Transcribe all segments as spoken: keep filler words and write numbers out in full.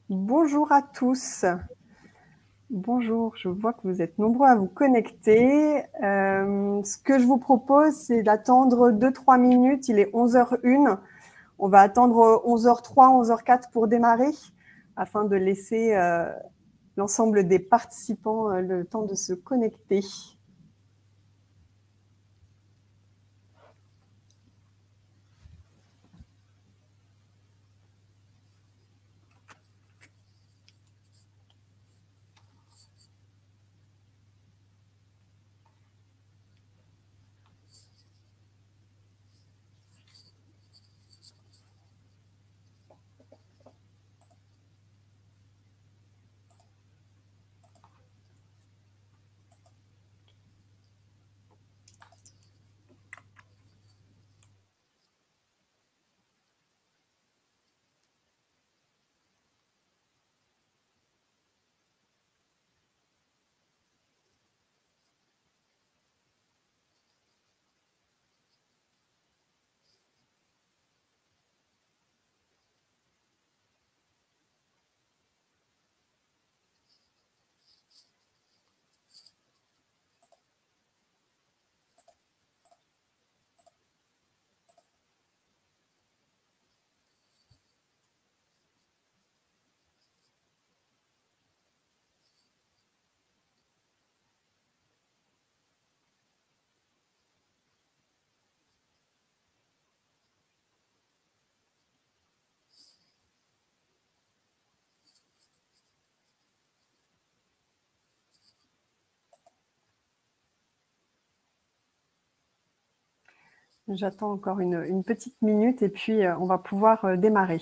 Bonjour à tous. Bonjour, je vois que vous êtes nombreux à vous connecter. Euh, ce que je vous propose, c'est d'attendre deux trois minutes. Il est onze heures une. On va attendre onze heures trois, onze heures quatre pour démarrer, afin de laisser euh, l'ensemble des participants euh, le temps de se connecter. J'attends encore une, une petite minute et puis euh, on va pouvoir euh, démarrer.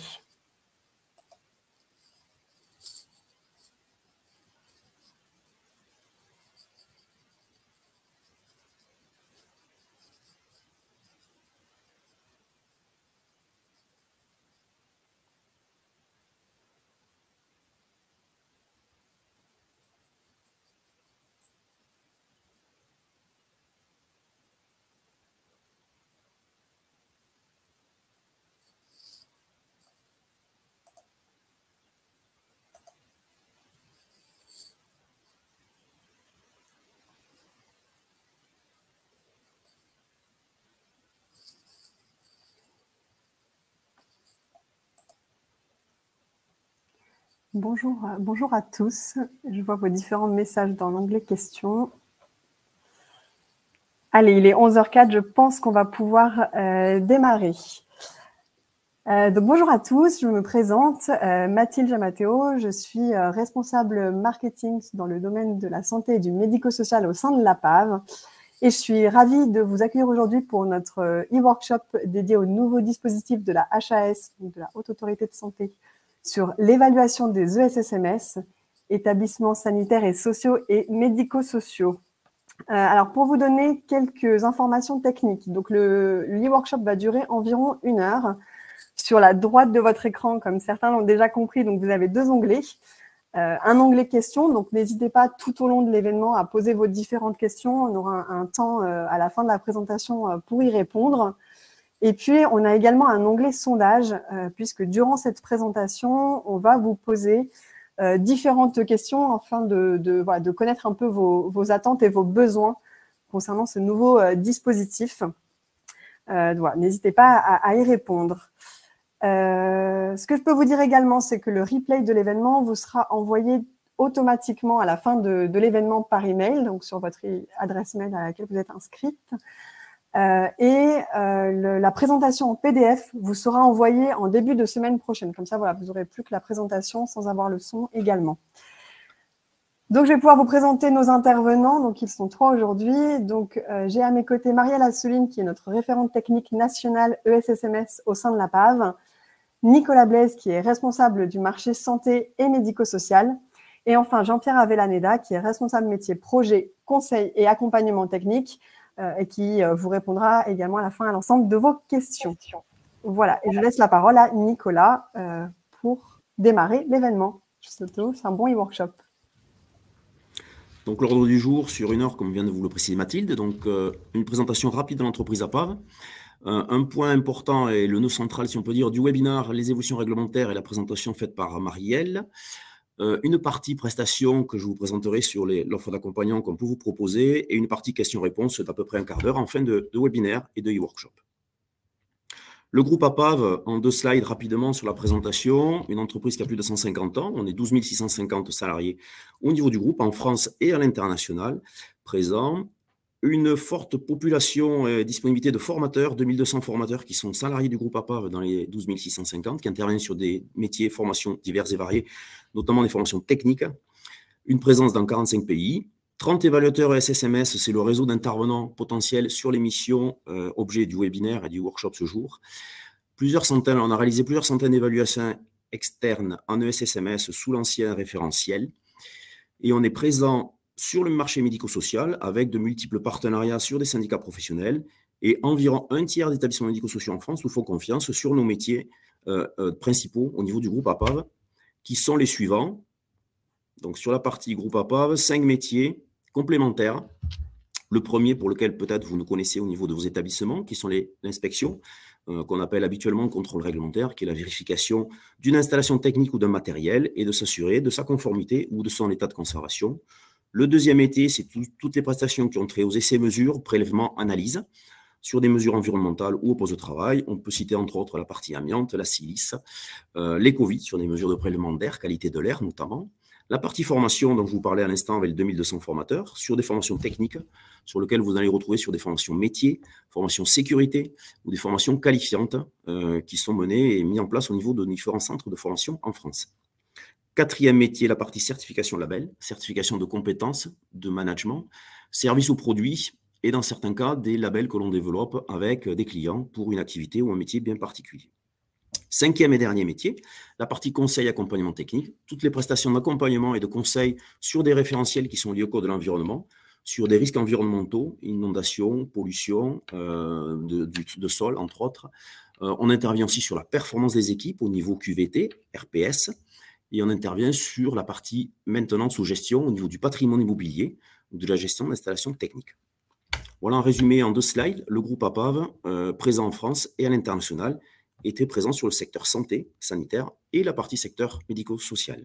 Bonjour, bonjour à tous. Je vois vos différents messages dans l'onglet questions. Allez, il est onze heures quatre, je pense qu'on va pouvoir euh, démarrer. Euh, donc bonjour à tous, je me présente, euh, Mathilde Jamatéo, je suis euh, responsable marketing dans le domaine de la santé et du médico-social au sein de l'A P A V. Et je suis ravie de vous accueillir aujourd'hui pour notre e-workshop dédié au nouveau dispositif de la H A S, donc de la Haute Autorité de Santé, sur l'évaluation des E S S M S, établissements sanitaires et sociaux et médico-sociaux. Euh, alors, pour vous donner quelques informations techniques, donc le, le e-workshop va durer environ une heure. Sur la droite de votre écran, comme certains l'ont déjà compris, donc vous avez deux onglets. Euh, un onglet questions, donc n'hésitez pas tout au long de l'événement à poser vos différentes questions. On aura un, un temps euh, à la fin de la présentation euh, pour y répondre. Et puis, on a également un onglet sondage, euh, puisque durant cette présentation, on va vous poser euh, différentes questions afin de, de, voilà, de connaître un peu vos, vos attentes et vos besoins concernant ce nouveau euh, dispositif. Euh, voilà, n'hésitez pas à, à y répondre. Euh, ce que je peux vous dire également, c'est que le replay de l'événement vous sera envoyé automatiquement à la fin de, de l'événement par email, donc sur votre adresse mail à laquelle vous êtes inscrite. Euh, et euh, le, la présentation en P D F vous sera envoyée en début de semaine prochaine. Comme ça, voilà, vous n'aurez plus que la présentation sans avoir le son également. Donc, je vais pouvoir vous présenter nos intervenants. Donc, ils sont trois aujourd'hui. Donc, euh, j'ai à mes côtés Marielle Assouline, qui est notre référente technique nationale E S S M S au sein de l'A P A V. Nicolas Blaise, qui est responsable du marché santé et médico-social. Et enfin, Jean-Pierre Avellaneda, qui est responsable métier projet, conseil et accompagnement technique, euh, et qui euh, vous répondra également à la fin à l'ensemble de vos questions. Voilà, et je laisse la parole à Nicolas euh, pour démarrer l'événement. C'est un bon e-workshop. Donc l'ordre du jour sur une heure, comme vient de vous le préciser Mathilde, donc euh, une présentation rapide de l'entreprise A P A V. Un, un point important et le nœud central, si on peut dire, du webinaire, les évolutions réglementaires et la présentation faite par Marielle. Euh, une partie prestation que je vous présenterai sur l'offre d'accompagnement qu'on peut vous proposer et une partie questions-réponses d'à peu près un quart d'heure en fin de, de webinaire et de e-workshop. Le groupe APAV, en deux slides rapidement sur la présentation, une entreprise qui a plus de cent cinquante ans, on est douze mille six cent cinquante salariés au niveau du groupe, en France et à l'international, présents. Une forte population et disponibilité de formateurs, deux mille deux cents formateurs qui sont salariés du groupe APAV dans les douze mille six cent cinquante, qui interviennent sur des métiers, formations diverses et variées, notamment des formations techniques. Une présence dans quarante-cinq pays. trente évaluateurs S S M S, c'est le réseau d'intervenants potentiels sur les missions euh, objets du webinaire et du workshop ce jour. Plusieurs centaines, on a réalisé plusieurs centaines d'évaluations externes en E S S M S sous l'ancien référentiel. Et on est présent sur le marché médico-social avec de multiples partenariats sur des syndicats professionnels et environ un tiers d'établissements médico-sociaux en France nous font confiance sur nos métiers euh, euh, principaux au niveau du groupe APAV, qui sont les suivants. Donc, sur la partie groupe APAV, cinq métiers complémentaires. Le premier, pour lequel peut-être vous nous connaissez au niveau de vos établissements, qui sont l'inspection, euh, qu'on appelle habituellement le contrôle réglementaire, qui est la vérification d'une installation technique ou d'un matériel et de s'assurer de sa conformité ou de son état de conservation. Le deuxième métier, c'est tout, toutes les prestations qui ont trait aux essais-mesures, prélèvements, analyses, sur des mesures environnementales ou au poste de travail. On peut citer entre autres la partie amiante, la silice, euh, l'éco-vide sur des mesures de prélèvement d'air, qualité de l'air notamment. La partie formation, dont je vous parlais à l'instant avec les deux mille deux cents formateurs, sur des formations techniques, sur lesquelles vous allez retrouver sur des formations métiers, formations sécurité ou des formations qualifiantes euh, qui sont menées et mises en place au niveau de différents centres de formation en France. Quatrième métier, la partie certification label, certification de compétences, de management, services ou produits, et dans certains cas, des labels que l'on développe avec des clients pour une activité ou un métier bien particulier. Cinquième et dernier métier, la partie conseil accompagnement technique, toutes les prestations d'accompagnement et de conseil sur des référentiels qui sont liés au code de l'environnement, sur des risques environnementaux, inondations, pollution euh, de, de, de sol, entre autres. Euh, on intervient aussi sur la performance des équipes au niveau Q V T, R P S, et on intervient sur la partie maintenance ou gestion au niveau du patrimoine immobilier ou de la gestion d'installations techniques. Voilà en résumé en deux slides, le groupe APAV, euh, présent en France et à l'international, était présent sur le secteur santé, sanitaire et la partie secteur médico-social.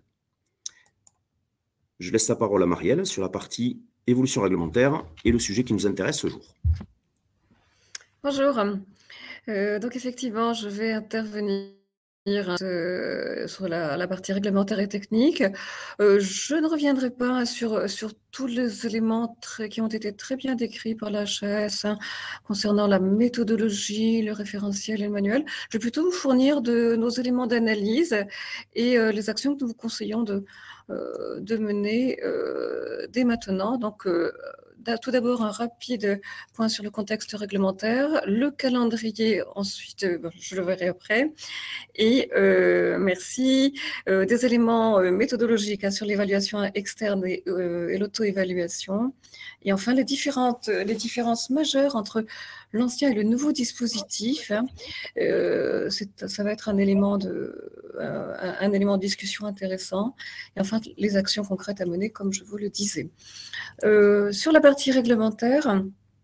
Je laisse la parole à Marielle sur la partie évolution réglementaire et le sujet qui nous intéresse ce jour. Bonjour. Euh, donc effectivement, je vais intervenir Euh, sur la, la partie réglementaire et technique. Euh, je ne reviendrai pas sur, sur tous les éléments très, qui ont été très bien décrits par la H A S hein, concernant la méthodologie, le référentiel et le manuel. Je vais plutôt vous fournir de nos éléments d'analyse et euh, les actions que nous vous conseillons de, euh, de mener euh, dès maintenant. Donc, euh, tout d'abord, un rapide point sur le contexte réglementaire, le calendrier, ensuite, je le verrai après, et euh, merci, euh, des éléments euh, méthodologiques hein, sur l'évaluation externe et, euh, et l'auto-évaluation, et enfin les, différentes, les différences majeures entre l'ancien et le nouveau dispositif. Hein. Euh, ça va être un élément, de, un, un élément de discussion intéressant, et enfin les actions concrètes à mener, comme je vous le disais. Euh, sur la partie réglementaire,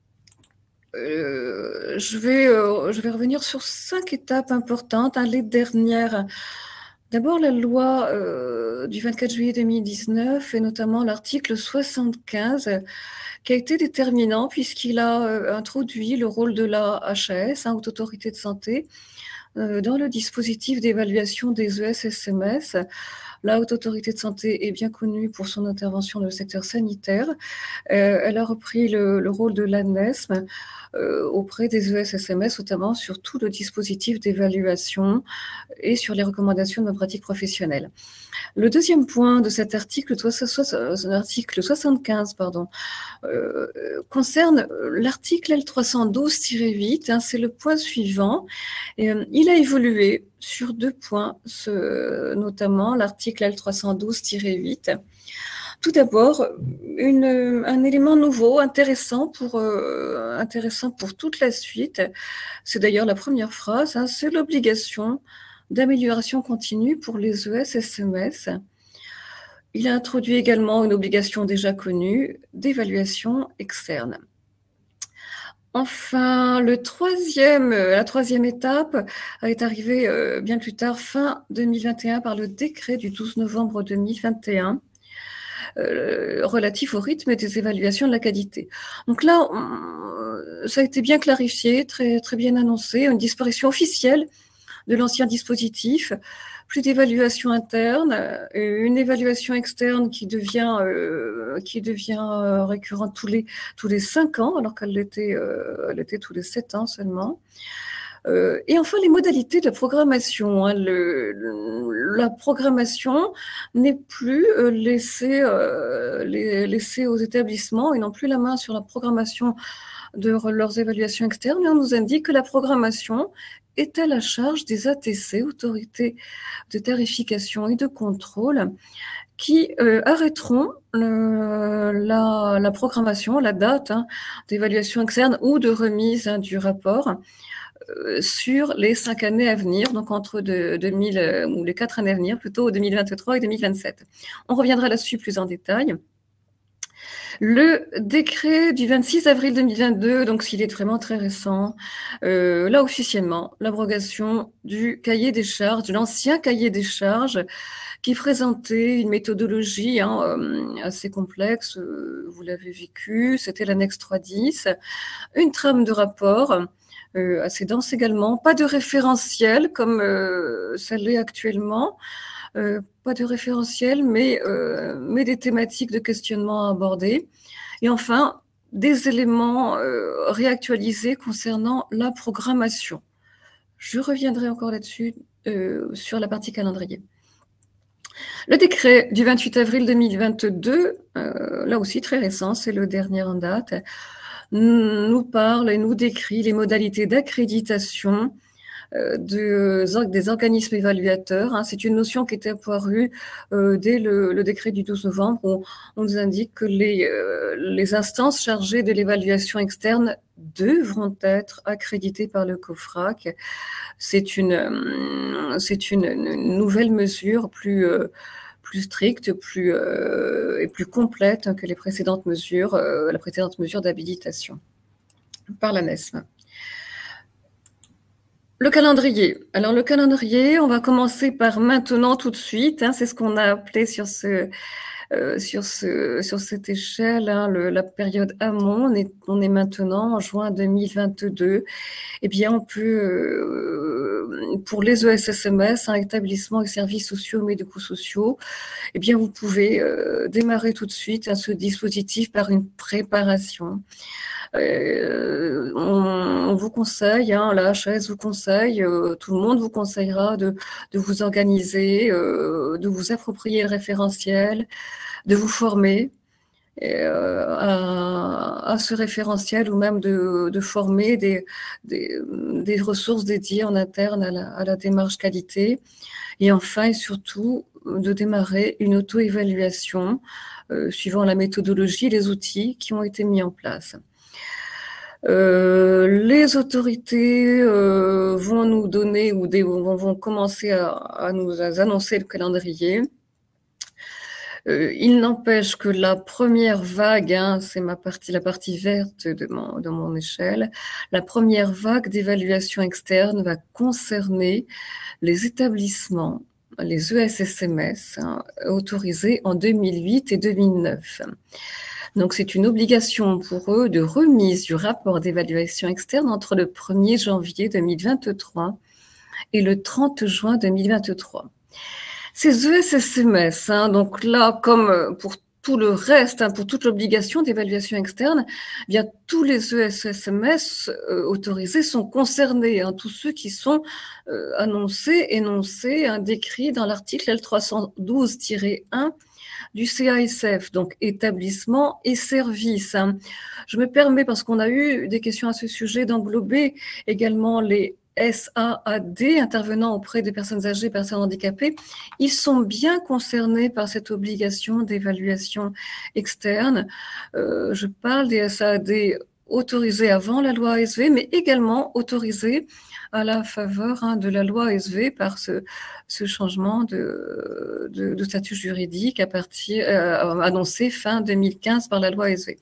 euh, je, vais, euh, je vais revenir sur cinq étapes importantes, hein, les dernières. D'abord, la loi euh, du vingt-quatre juillet deux mille dix-neuf, et notamment l'article soixante-quinze, qui a été déterminant puisqu'il a euh, introduit le rôle de la H A S, hein, Haute Autorité de Santé, euh, dans le dispositif d'évaluation des E S S M S. La Haute Autorité de Santé est bien connue pour son intervention dans le secteur sanitaire. Euh, elle a repris le, le rôle de l'A N E S M euh, auprès des E S S M S, notamment sur tout le dispositif d'évaluation et sur les recommandations de bonne pratique professionnelle. Le deuxième point de cet article, l'article soixante-quinze, pardon, euh, concerne l'article L trois cent douze tiret huit. Hein, c'est le point suivant. Et, euh, il a évolué sur deux points, ce, notamment l'article L trois cent douze tiret huit. Tout d'abord, une, un élément nouveau, intéressant pour, euh, intéressant pour toute la suite. C'est d'ailleurs la première phrase, hein, c'est l'obligation d'amélioration continue pour les E S S M S. Il a introduit également une obligation déjà connue d'évaluation externe. Enfin, le troisième, la troisième étape est arrivée euh, bien plus tard, fin deux mille vingt et un, par le décret du douze novembre deux mille vingt et un. Euh, relatif au rythme des évaluations de la qualité. Donc là, on, ça a été bien clarifié, très, très bien annoncé, une disparition officielle de l'ancien dispositif, plus d'évaluation interne, une évaluation externe qui devient, euh, qui devient euh, récurrente tous les, tous les cinq ans, alors qu'elle l'était, euh, elle était tous les sept ans seulement. Euh, et enfin, les modalités de la programmation. Hein, le, le, la programmation n'est plus euh, laissée, euh, les, laissée aux établissements. Ils n'ont plus la main sur la programmation de leurs évaluations externes. Et on nous indique que la programmation est à la charge des A T C, autorités de tarification et de contrôle, qui euh, arrêteront le, la, la programmation, la date hein, d'évaluation externe ou de remise hein, du rapport sur les cinq années à venir, donc entre de, deux mille, ou les quatre années à venir, plutôt deux mille vingt-trois et deux mille vingt-sept. On reviendra là-dessus plus en détail. Le décret du vingt-six avril deux mille vingt-deux, donc s'il est vraiment très récent, euh, là officiellement, l'abrogation du cahier des charges, de l'ancien cahier des charges, qui présentait une méthodologie hein, euh, assez complexe, euh, vous l'avez vécu, c'était l'annexe trois dix, une trame de rapport, Euh, assez dense également, pas de référentiel comme euh, ça l'est actuellement, euh, pas de référentiel, mais, euh, mais des thématiques de questionnement à aborder. Et enfin, des éléments euh, réactualisés concernant la programmation. Je reviendrai encore là-dessus euh, sur la partie calendrier. Le décret du vingt-huit avril deux mille vingt-deux, euh, là aussi très récent, c'est le dernier en date, nous parle et nous décrit les modalités d'accréditation euh, de, des organismes évaluateurs. Hein. C'est une notion qui était apparue euh, dès le, le décret du douze novembre où on nous indique que les, euh, les instances chargées de l'évaluation externe devront être accréditées par le COFRAC. C'est une, euh, c'est une, une nouvelle mesure plus... Euh, plus stricte, plus, euh, et plus complète que les précédentes mesures, euh, la précédente mesure d'habilitation par l'A N E S M. Le calendrier. Alors le calendrier, on va commencer par maintenant tout de suite. Hein, c'est ce qu'on a appelé sur ce, euh, sur ce, sur cette échelle, hein, le, la période amont. On est, on est maintenant en juin deux mille vingt-deux. Eh bien, on peut, euh, pour les E S S M S, hein, établissements et services sociaux, médico-sociaux, eh bien, vous pouvez euh, démarrer tout de suite hein, ce dispositif par une préparation. Euh, on, on vous conseille, hein, la H S vous conseille, euh, tout le monde vous conseillera de, de vous organiser, euh, de vous approprier le référentiel, de vous former euh, à, à ce référentiel ou même de, de former des, des, des ressources dédiées en interne à la, à la démarche qualité. Et enfin et surtout, de démarrer une auto-évaluation euh, suivant la méthodologie et les outils qui ont été mis en place. Euh, les autorités euh, vont nous donner ou des, vont, vont commencer à, à nous annoncer le calendrier. Euh, il n'empêche que la première vague, hein, c'est ma partie, la partie verte de mon, de mon échelle, la première vague d'évaluation externe va concerner les établissements, les E S S M S, hein, autorisés en deux mille huit et deux mille neuf. Donc, c'est une obligation pour eux de remise du rapport d'évaluation externe entre le premier janvier deux mille vingt-trois et le trente juin deux mille vingt-trois. Ces E S S M S, hein, donc là, comme pour tout le reste, hein, pour toute l'obligation d'évaluation externe, eh bien tous les E S S M S euh, autorisés sont concernés, hein, tous ceux qui sont euh, annoncés, énoncés, hein, décrits dans l'article L trois cent douze tiret un du C A S F, donc établissement et services. Hein. Je me permets, parce qu'on a eu des questions à ce sujet, d'englober également les S A A D, intervenant auprès des personnes âgées, personnes handicapées. Ils sont bien concernés par cette obligation d'évaluation externe. Euh, je parle des S A A D autorisés avant la loi A S V, mais également autorisés à la faveur hein, de la loi A S V par ce, ce changement de, de, de statut juridique à partir, euh, annoncé fin deux mille quinze par la loi A S V.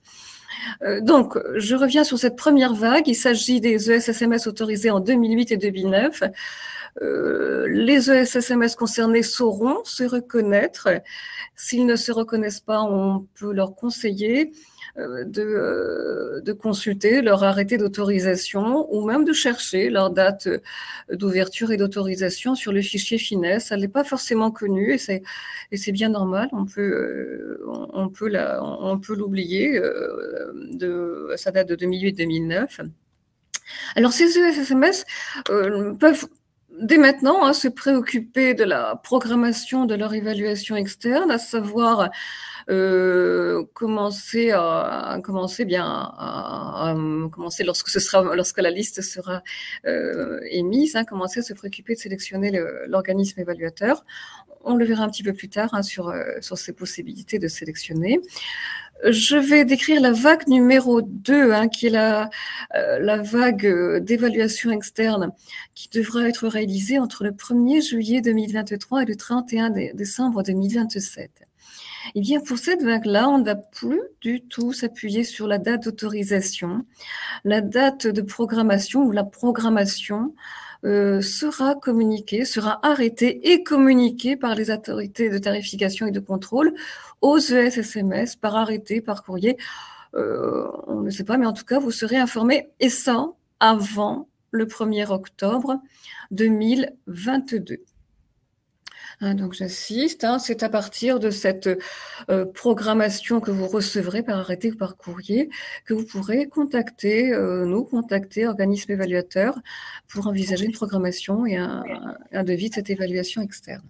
Euh, donc, je reviens sur cette première vague. Il s'agit des E S S M S autorisés en deux mille huit et deux mille neuf. Euh, les E S S M S concernés sauront se reconnaître. S'ils ne se reconnaissent pas, on peut leur conseiller euh, de, euh, de consulter leur arrêté d'autorisation ou même de chercher leur date d'ouverture et d'autorisation sur le fichier Finesse. Elle n'est pas forcément connue et c'est, et c'est bien normal. On peut, euh, on peut, la, on peut l'oublier euh, de sa date de deux mille huit deux mille neuf. Alors, ces E S S M S euh, peuvent dès maintenant hein, se préoccuper de la programmation de leur évaluation externe, à savoir euh, commencer à, à commencer bien à, à, à commencer lorsque ce sera lorsque la liste sera euh, émise, hein, commencer à se préoccuper de sélectionner le, l'organisme évaluateur. On le verra un petit peu plus tard hein, sur euh, sur ces possibilités de sélectionner. Je vais décrire la vague numéro deux, hein, qui est la, euh, la vague d'évaluation externe qui devra être réalisée entre le premier juillet deux mille vingt-trois et le trente et un décembre deux mille vingt-sept. Eh bien, pour cette vague-là, on ne va plus du tout s'appuyer sur la date d'autorisation. La date de programmation ou la programmation Euh, sera communiqué, sera arrêté et communiqué par les autorités de tarification et de contrôle aux E S S M S par arrêté, par courrier. Euh, on ne sait pas, mais en tout cas, vous serez informés, et ça avant le premier octobre deux mille vingt-deux. Hein, donc j'assiste, hein, c'est à partir de cette euh, programmation que vous recevrez par arrêté ou par courrier que vous pourrez contacter, euh, nous contacter, organisme évaluateur, pour envisager une programmation et un, un devis de cette évaluation externe.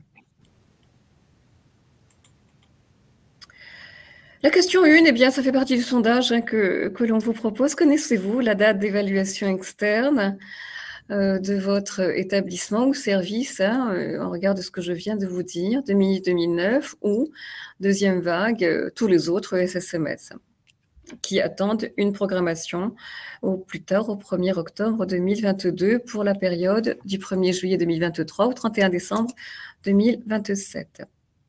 La question une, eh bien, ça fait partie du sondage hein, que, que l'on vous propose. Connaissez-vous la date d'évaluation externe de votre établissement ou service, hein, en regard de ce que je viens de vous dire, deux mille huit deux mille neuf, ou deuxième vague, euh, tous les autres E S S M S qui attendent une programmation au plus tard au premier octobre deux mille vingt-deux pour la période du premier juillet deux mille vingt-trois au trente et un décembre deux mille vingt-sept.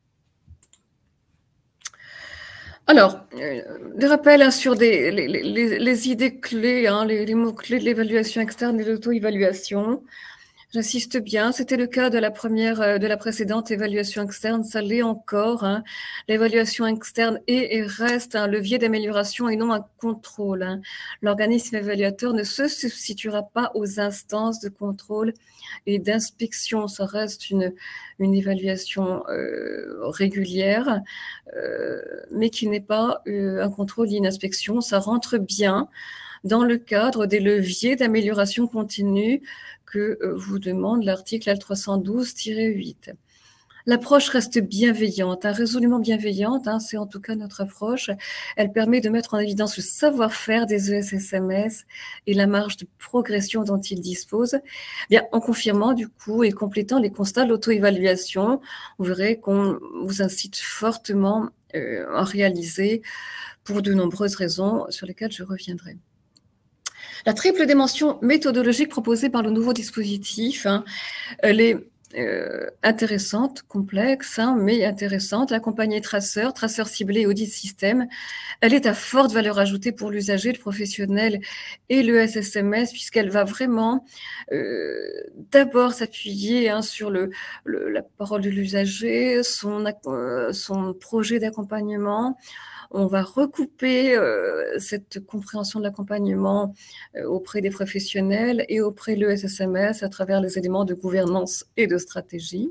Alors, euh, des rappels hein, sur des, les, les, les idées clés, hein, les, les mots-clés de l'évaluation externe et de l'auto-évaluation. J'insiste bien, c'était le cas de la première, de la précédente évaluation externe, ça l'est encore. Hein. L'évaluation externe est et reste un levier d'amélioration et non un contrôle. Hein. L'organisme évaluateur ne se substituera pas aux instances de contrôle et d'inspection. Ça reste une, une évaluation euh, régulière, euh, mais qui n'est pas euh, un contrôle ni une inspection. Ça rentre bien dans le cadre des leviers d'amélioration continue que vous demande l'article L trois cent douze tiret huit. L'approche reste bienveillante, hein, résolument bienveillante, hein, c'est en tout cas notre approche. Elle permet de mettre en évidence le savoir-faire des E S S M S et la marge de progression dont ils disposent, bien, en confirmant du coup et complétant les constats de l'auto-évaluation. Vous verrez qu'on vous incite fortement euh, à réaliser pour de nombreuses raisons sur lesquelles je reviendrai. La triple dimension méthodologique proposée par le nouveau dispositif, hein, elle est euh, intéressante, complexe, hein, mais intéressante. Accompagnée traceur, traceur ciblé et audit système, elle est à forte valeur ajoutée pour l'usager, le professionnel et le S S M S, puisqu'elle va vraiment euh, d'abord s'appuyer hein, sur le, le, la parole de l'usager, son, euh, son projet d'accompagnement. On va recouper euh, cette compréhension de l'accompagnement euh, auprès des professionnels et auprès de l'E S S M S à travers les éléments de gouvernance et de stratégie.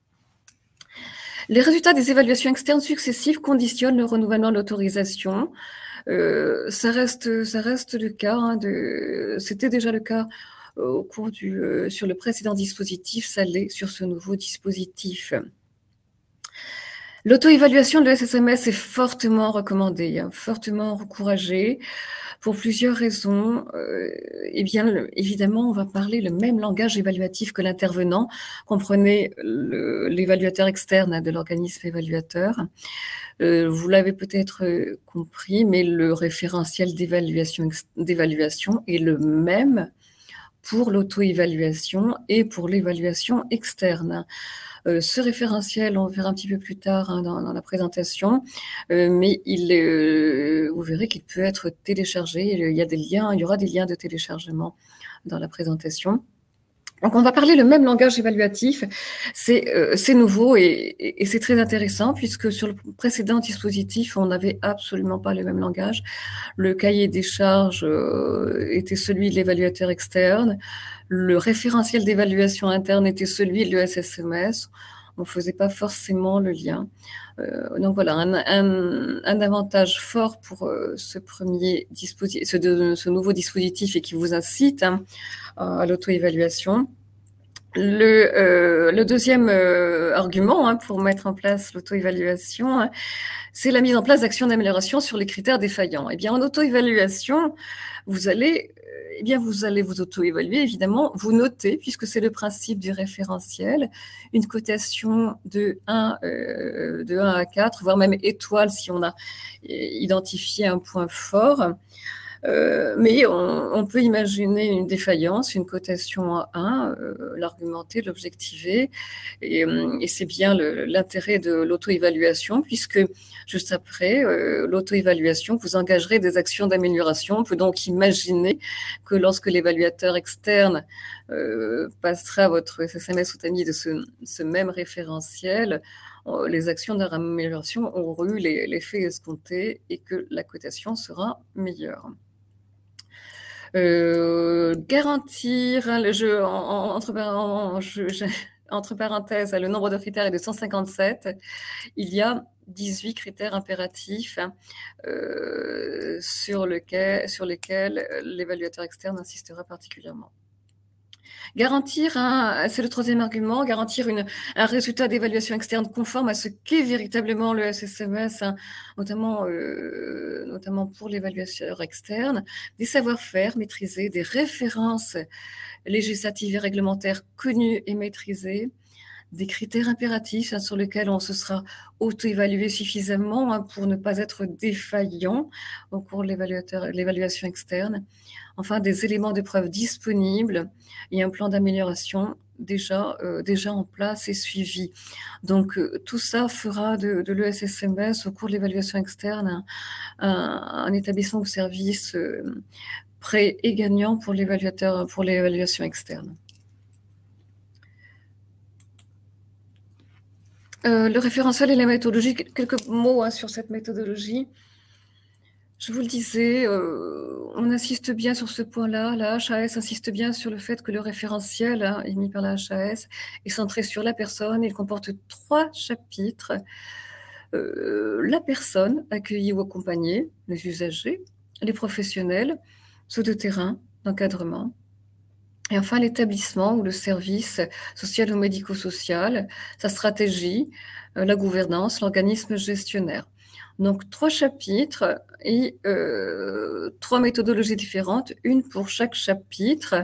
Les résultats des évaluations externes successives conditionnent le renouvellement de l'autorisation. Euh, ça reste, ça reste le cas, hein, de, c'était déjà le cas au cours du, euh, sur le précédent dispositif, ça l'est sur ce nouveau dispositif. L'auto-évaluation de l'E S S M S est fortement recommandée, hein, fortement encouragée pour plusieurs raisons. Euh, eh bien, évidemment, on va parler le même langage évaluatif que l'intervenant. Comprenez l'évaluateur externe hein, de l'organisme évaluateur. Euh, vous l'avez peut-être compris, mais le référentiel d'évaluation d'évaluation est le même pour l'auto-évaluation et pour l'évaluation externe. Euh, ce référentiel, on verra un petit peu plus tard hein, dans, dans la présentation, euh, mais il, euh, vous verrez qu'il peut être téléchargé. Il y a des liens, il y aura des liens de téléchargement dans la présentation. Donc, on va parler le même langage évaluatif. C'est euh, nouveau et, et, et c'est très intéressant puisque sur le précédent dispositif, on n'avait absolument pas le même langage. Le cahier des charges euh, était celui de l'évaluateur externe. Le référentiel d'évaluation interne était celui de l'E S S M S. On ne faisait pas forcément le lien. Euh, donc voilà, un, un, un avantage fort pour euh, ce premier dispositif, ce, de, ce nouveau dispositif et qui vous incite hein, à l'auto-évaluation. Le, euh, le deuxième euh, argument hein, pour mettre en place l'auto-évaluation, hein, c'est la mise en place d'actions d'amélioration sur les critères défaillants. Eh bien, en auto-évaluation, vous allez, eh bien, vous allez vous auto-évaluer, évidemment, vous notez, puisque c'est le principe du référentiel, une cotation de un, euh, de un à quatre, voire même étoile si on a identifié un point fort. Euh, mais on, on peut imaginer une défaillance, une cotation à un, euh, l'argumenter, l'objectiver, et, et c'est bien l'intérêt de l'auto-évaluation, puisque juste après euh, l'auto-évaluation, vous engagerez des actions d'amélioration. On peut donc imaginer que lorsque l'évaluateur externe euh, passera votre S S M S au tamis de ce, ce même référentiel, les actions d'amélioration auront eu l'effet escompté et que la cotation sera meilleure. Euh, garantir hein, le jeu en, en, entre, en, je, je, entre parenthèses, le nombre de critères est de cent cinquante-sept. Il y a dix-huit critères impératifs hein, euh, sur, lequel, sur lesquels l'évaluateur externe insistera particulièrement. Garantir, hein, c'est le troisième argument, garantir une, un résultat d'évaluation externe conforme à ce qu'est véritablement le S S M S, hein, notamment, euh, notamment pour l'évaluateur externe, des savoir-faire maîtrisés, des références législatives et réglementaires connues et maîtrisées, des critères impératifs hein, sur lesquels on se sera auto-évalué suffisamment hein, pour ne pas être défaillant au cours de l'évaluation externe. Enfin, des éléments de preuve disponibles et un plan d'amélioration déjà, euh, déjà en place et suivi. Donc, euh, tout ça fera de, de l'E S S M S au cours de l'évaluation externe un, un, un établissement ou service euh, prêt et gagnant pour l'évaluateur, pour l'évaluation externe. Euh, le référentiel et la méthodologie, quelques mots hein, sur cette méthodologie. Je vous le disais, euh, on insiste bien sur ce point-là. La H A S insiste bien sur le fait que le référentiel hein, émis par la H A S est centré sur la personne. Il comporte trois chapitres. Euh, la personne accueillie ou accompagnée, les usagers, les professionnels, ceux de terrain, d'encadrement. Et enfin, l'établissement ou le service social ou médico-social, sa stratégie, euh, la gouvernance, l'organisme gestionnaire. Donc, trois chapitres et euh, trois méthodologies différentes, une pour chaque chapitre.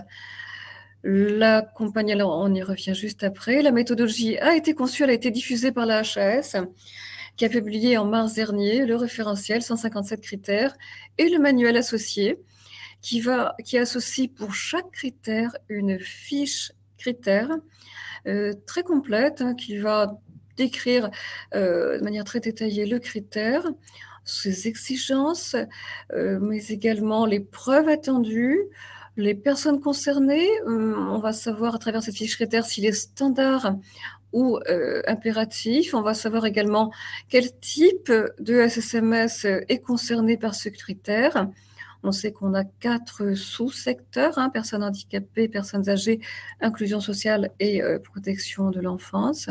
La compagnie, alors on y revient juste après. La méthodologie a été conçue, elle a été diffusée par la H A S, qui a publié en mars dernier le référentiel cent cinquante-sept critères et le manuel associé, qui, va, qui associe pour chaque critère une fiche critère euh, très complète, hein, qui va décrire euh, de manière très détaillée le critère, ses exigences, euh, mais également les preuves attendues, les personnes concernées. Euh, on va savoir à travers cette fiche critère s'il est standard ou euh, impératif. On va savoir également quel type de S S M S est concerné par ce critère. On sait qu'on a quatre sous-secteurs, hein, personnes handicapées, personnes âgées, inclusion sociale et euh, protection de l'enfance.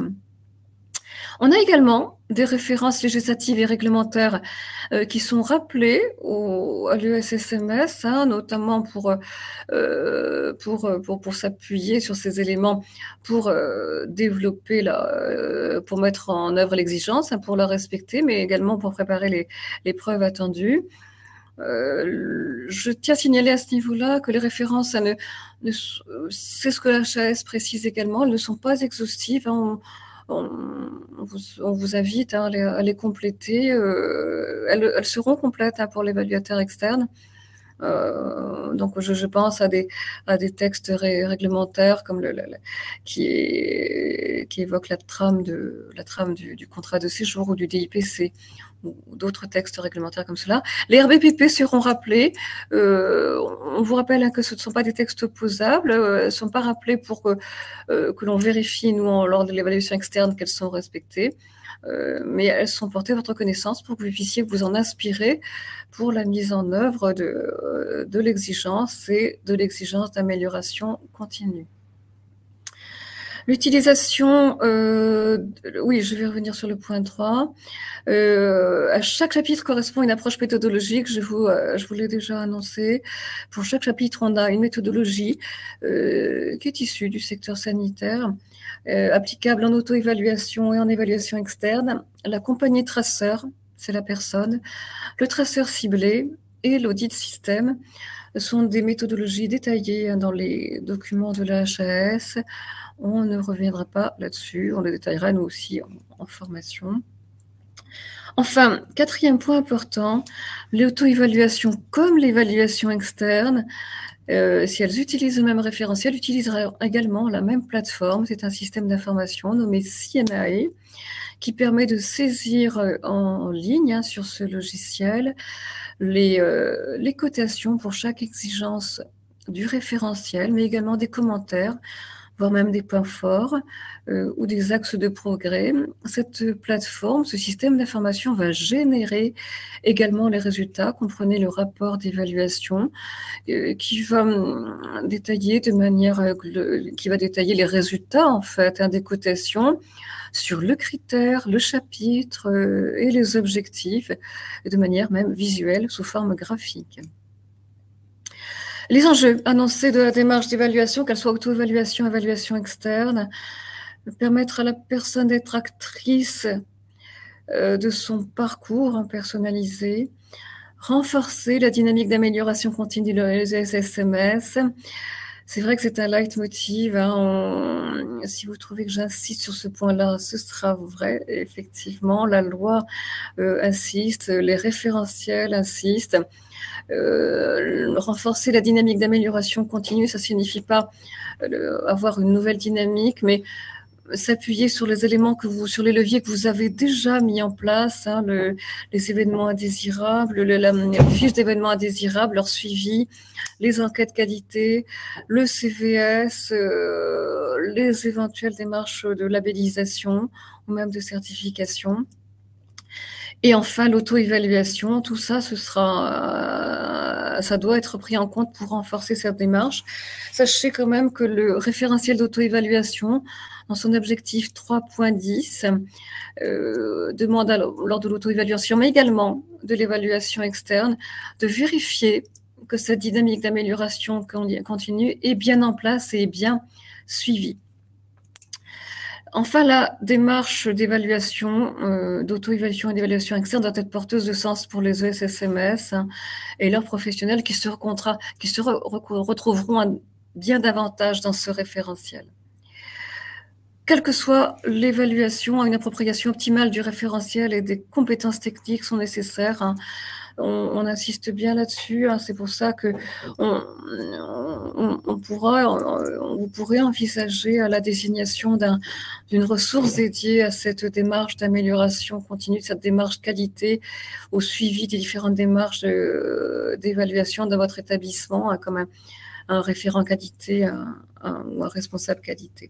On a également des références législatives et réglementaires euh, qui sont rappelées au, à l'E S S M S, hein, notamment pour, euh, pour, pour, pour s'appuyer sur ces éléments, pour euh, développer, la, euh, pour mettre en œuvre l'exigence, hein, pour la respecter, mais également pour préparer les, les preuves attendues. Euh, je tiens à signaler à ce niveau-là que les références, ne, ne, c'est ce que la H A S précise également, elles ne sont pas exhaustives. Hein, on, on, on, vous, on vous invite hein, à, les, à les compléter. Euh, elles, elles seront complètes hein, pour l'évaluateur externe. Euh, donc, je, je pense à des, à des textes ré, réglementaires comme le, le, le, qui, est, qui évoquent la trame, de, la trame du, du contrat de séjour ou du D I P C ou d'autres textes réglementaires comme cela. Les R B P P seront rappelés. Euh, on vous rappelle hein, que ce ne sont pas des textes opposables, euh, ne sont pas rappelés pour que, euh, que l'on vérifie, nous, en, lors de l'évaluation externe, qu'elles sont respectées. Euh, mais elles sont portées à votre connaissance pour que vous puissiez vous en inspirer pour la mise en œuvre de, de l'exigence et de l'exigence d'amélioration continue. L'utilisation, euh, oui, je vais revenir sur le point trois. Euh, à chaque chapitre correspond une approche méthodologique, je vous, euh, je vous l'ai déjà annoncé. Pour chaque chapitre, on a une méthodologie euh, qui est issue du secteur sanitaire, euh, applicable en auto-évaluation et en évaluation externe. La compagnie traceur, c'est la personne, le traceur ciblé et l'audit système sont des méthodologies détaillées dans les documents de la H A S. On ne reviendra pas là-dessus, on le détaillera nous aussi en, en formation. Enfin, quatrième point important, l'auto-évaluation comme l'évaluation externe, euh, si elles utilisent le même référentiel, utiliseront également la même plateforme. C'est un système d'information nommé C N A E qui permet de saisir en ligne hein, sur ce logiciel les, euh, les cotations pour chaque exigence du référentiel, mais également des commentaires, voire même des points forts euh, ou des axes de progrès. Cette plateforme, ce système d'information va générer également les résultats. Comprenez le rapport d'évaluation euh, qui va euh, détailler de manière, euh, qui va détailler les résultats en fait hein, des cotations sur le critère, le chapitre euh, et les objectifs, et de manière même visuelle sous forme graphique. Les enjeux annoncés de la démarche d'évaluation, qu'elle soit auto-évaluation, évaluation externe, permettre à la personne d'être actrice euh, de son parcours personnalisé, renforcer la dynamique d'amélioration continue des S M S. C'est vrai que c'est un leitmotiv. Hein, on, si vous trouvez que j'insiste sur ce point-là, ce sera vrai. Effectivement, la loi euh, insiste, les référentiels insistent. Euh, renforcer la dynamique d'amélioration continue, ça ne signifie pas euh, avoir une nouvelle dynamique, mais s'appuyer sur les éléments que vous, sur les leviers que vous avez déjà mis en place, hein, le, les événements indésirables, le, la, les fiches d'événements indésirables, leur suivi, les enquêtes qualité, le C V S, euh, les éventuelles démarches de labellisation ou même de certification. Et enfin, l'auto-évaluation, tout ça, ce sera, ça doit être pris en compte pour renforcer cette démarche. Sachez quand même que le référentiel d'auto-évaluation, dans son objectif trois point dix, euh, demande à, lors de l'auto-évaluation, mais également de l'évaluation externe, de vérifier que cette dynamique d'amélioration continue est bien en place et est bien suivie. Enfin, la démarche d'évaluation, euh, d'auto-évaluation et d'évaluation externe doit être porteuse de sens pour les E S S M S hein, et leurs professionnels qui se, recontra, qui se re retrouveront un, bien davantage dans ce référentiel. Quelle que soit l'évaluation, une appropriation optimale du référentiel et des compétences techniques sont nécessaires. Hein. On, on insiste bien là-dessus. Hein. C'est pour ça que on, on, on pourra, on, vous pourrez envisager à la désignation d'un, d'une ressource dédiée à cette démarche d'amélioration continue, cette démarche qualité, au suivi des différentes démarches d'évaluation de votre établissement, hein, comme un, un référent qualité un, un, ou un responsable qualité.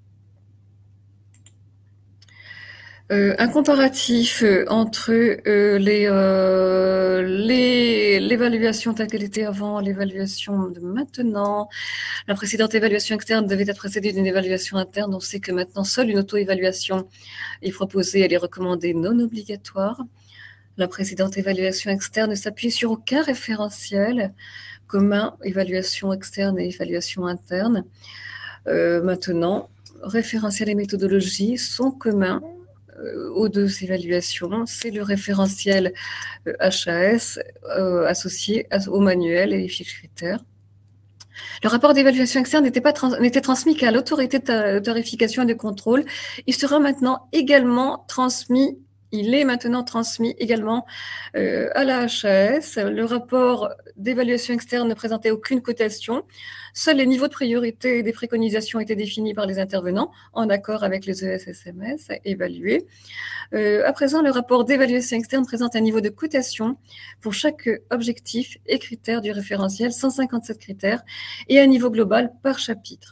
Euh, un comparatif entre euh, les, euh, les, l'évaluation telle qu'elle était avant, l'évaluation de maintenant. La précédente évaluation externe devait être précédée d'une évaluation interne. On sait que maintenant, seule une auto-évaluation est proposée, elle est recommandée non obligatoire. La précédente évaluation externe ne s'appuie sur aucun référentiel commun, évaluation externe et évaluation interne. Euh, maintenant, référentiel et méthodologie sont communs aux deux évaluations, c'est le référentiel H A S euh, associé au manuel et les fiches critères. Le rapport d'évaluation externe n'était pas trans n'était transmis qu'à l'autorité de tarification et de contrôle. Il sera maintenant également transmis Il est maintenant transmis également euh, à la H A S. Le rapport d'évaluation externe ne présentait aucune cotation. Seuls les niveaux de priorité des préconisations étaient définis par les intervenants en accord avec les E S S M S évalués. Euh, à présent, le rapport d'évaluation externe présente un niveau de cotation pour chaque objectif et critère du référentiel, cent cinquante-sept critères, et un niveau global par chapitre.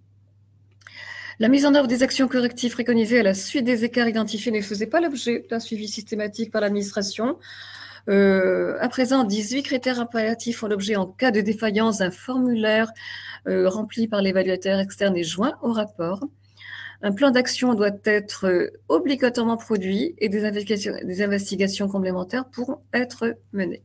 La mise en œuvre des actions correctives préconisées à la suite des écarts identifiés ne faisait pas l'objet d'un suivi systématique par l'administration. Euh, à présent, dix-huit critères impératifs font l'objet en cas de défaillance d'un formulaire euh, rempli par l'évaluateur externe et joint au rapport. Un plan d'action doit être obligatoirement produit et des investigations, des investigations complémentaires pourront être menées.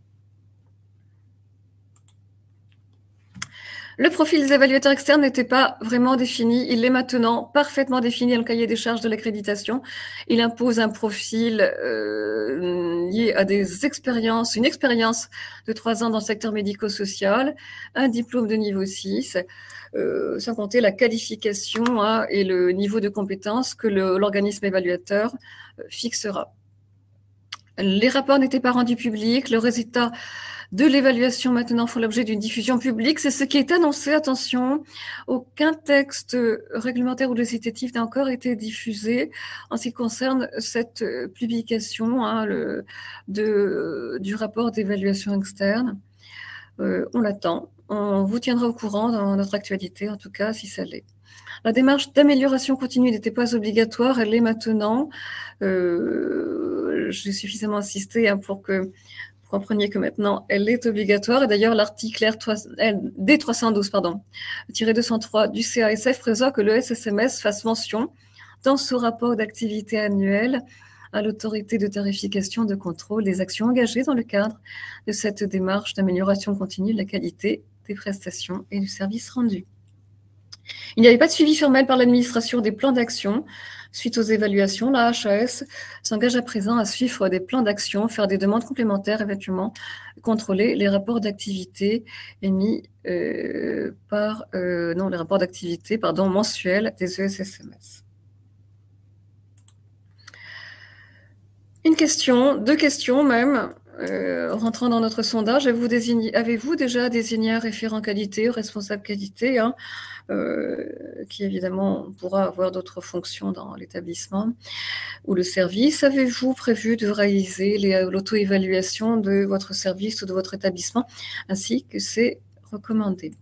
Le profil des évaluateurs externes n'était pas vraiment défini. Il est maintenant parfaitement défini dans le cahier des charges de l'accréditation. Il impose un profil euh, lié à des expériences, une expérience de trois ans dans le secteur médico-social, un diplôme de niveau six, euh, sans compter la qualification hein, et le niveau de compétence que l'organisme évaluateur euh, fixera. Les rapports n'étaient pas rendus publics. Le résultat de l'évaluation maintenant font l'objet d'une diffusion publique. C'est ce qui est annoncé. Attention, aucun texte réglementaire ou législatif n'a encore été diffusé en ce qui concerne cette publication hein, le, de, du rapport d'évaluation externe. Euh, on l'attend. On vous tiendra au courant dans notre actualité, en tout cas, si ça l'est. La démarche d'amélioration continue n'était pas obligatoire, elle est maintenant. Euh, J'ai suffisamment insisté hein, pour que vous compreniez que maintenant elle est obligatoire. Et d'ailleurs, l'article D trois cent douze, pardon, deux cent trois du C A S F prévoit que le S S M S fasse mention dans son rapport d'activité annuel à l'autorité de tarification de contrôle des actions engagées dans le cadre de cette démarche d'amélioration continue de la qualité des prestations et du service rendu. Il n'y avait pas de suivi formel par l'administration des plans d'action. Suite aux évaluations, la H A S s'engage à présent à suivre des plans d'action, faire des demandes complémentaires, éventuellement contrôler les rapports d'activité émis euh, par, euh, non, les rapports d'activité, pardon, mensuels des E S S M S. Une question, deux questions même. Euh, rentrant dans notre sondage, avez-vous désigné, avez-vous déjà désigné un référent qualité, responsable qualité, hein, euh, qui évidemment pourra avoir d'autres fonctions dans l'établissement ou le service? Avez-vous prévu de réaliser l'auto-évaluation de votre service ou de votre établissement, ainsi que c'est recommandé?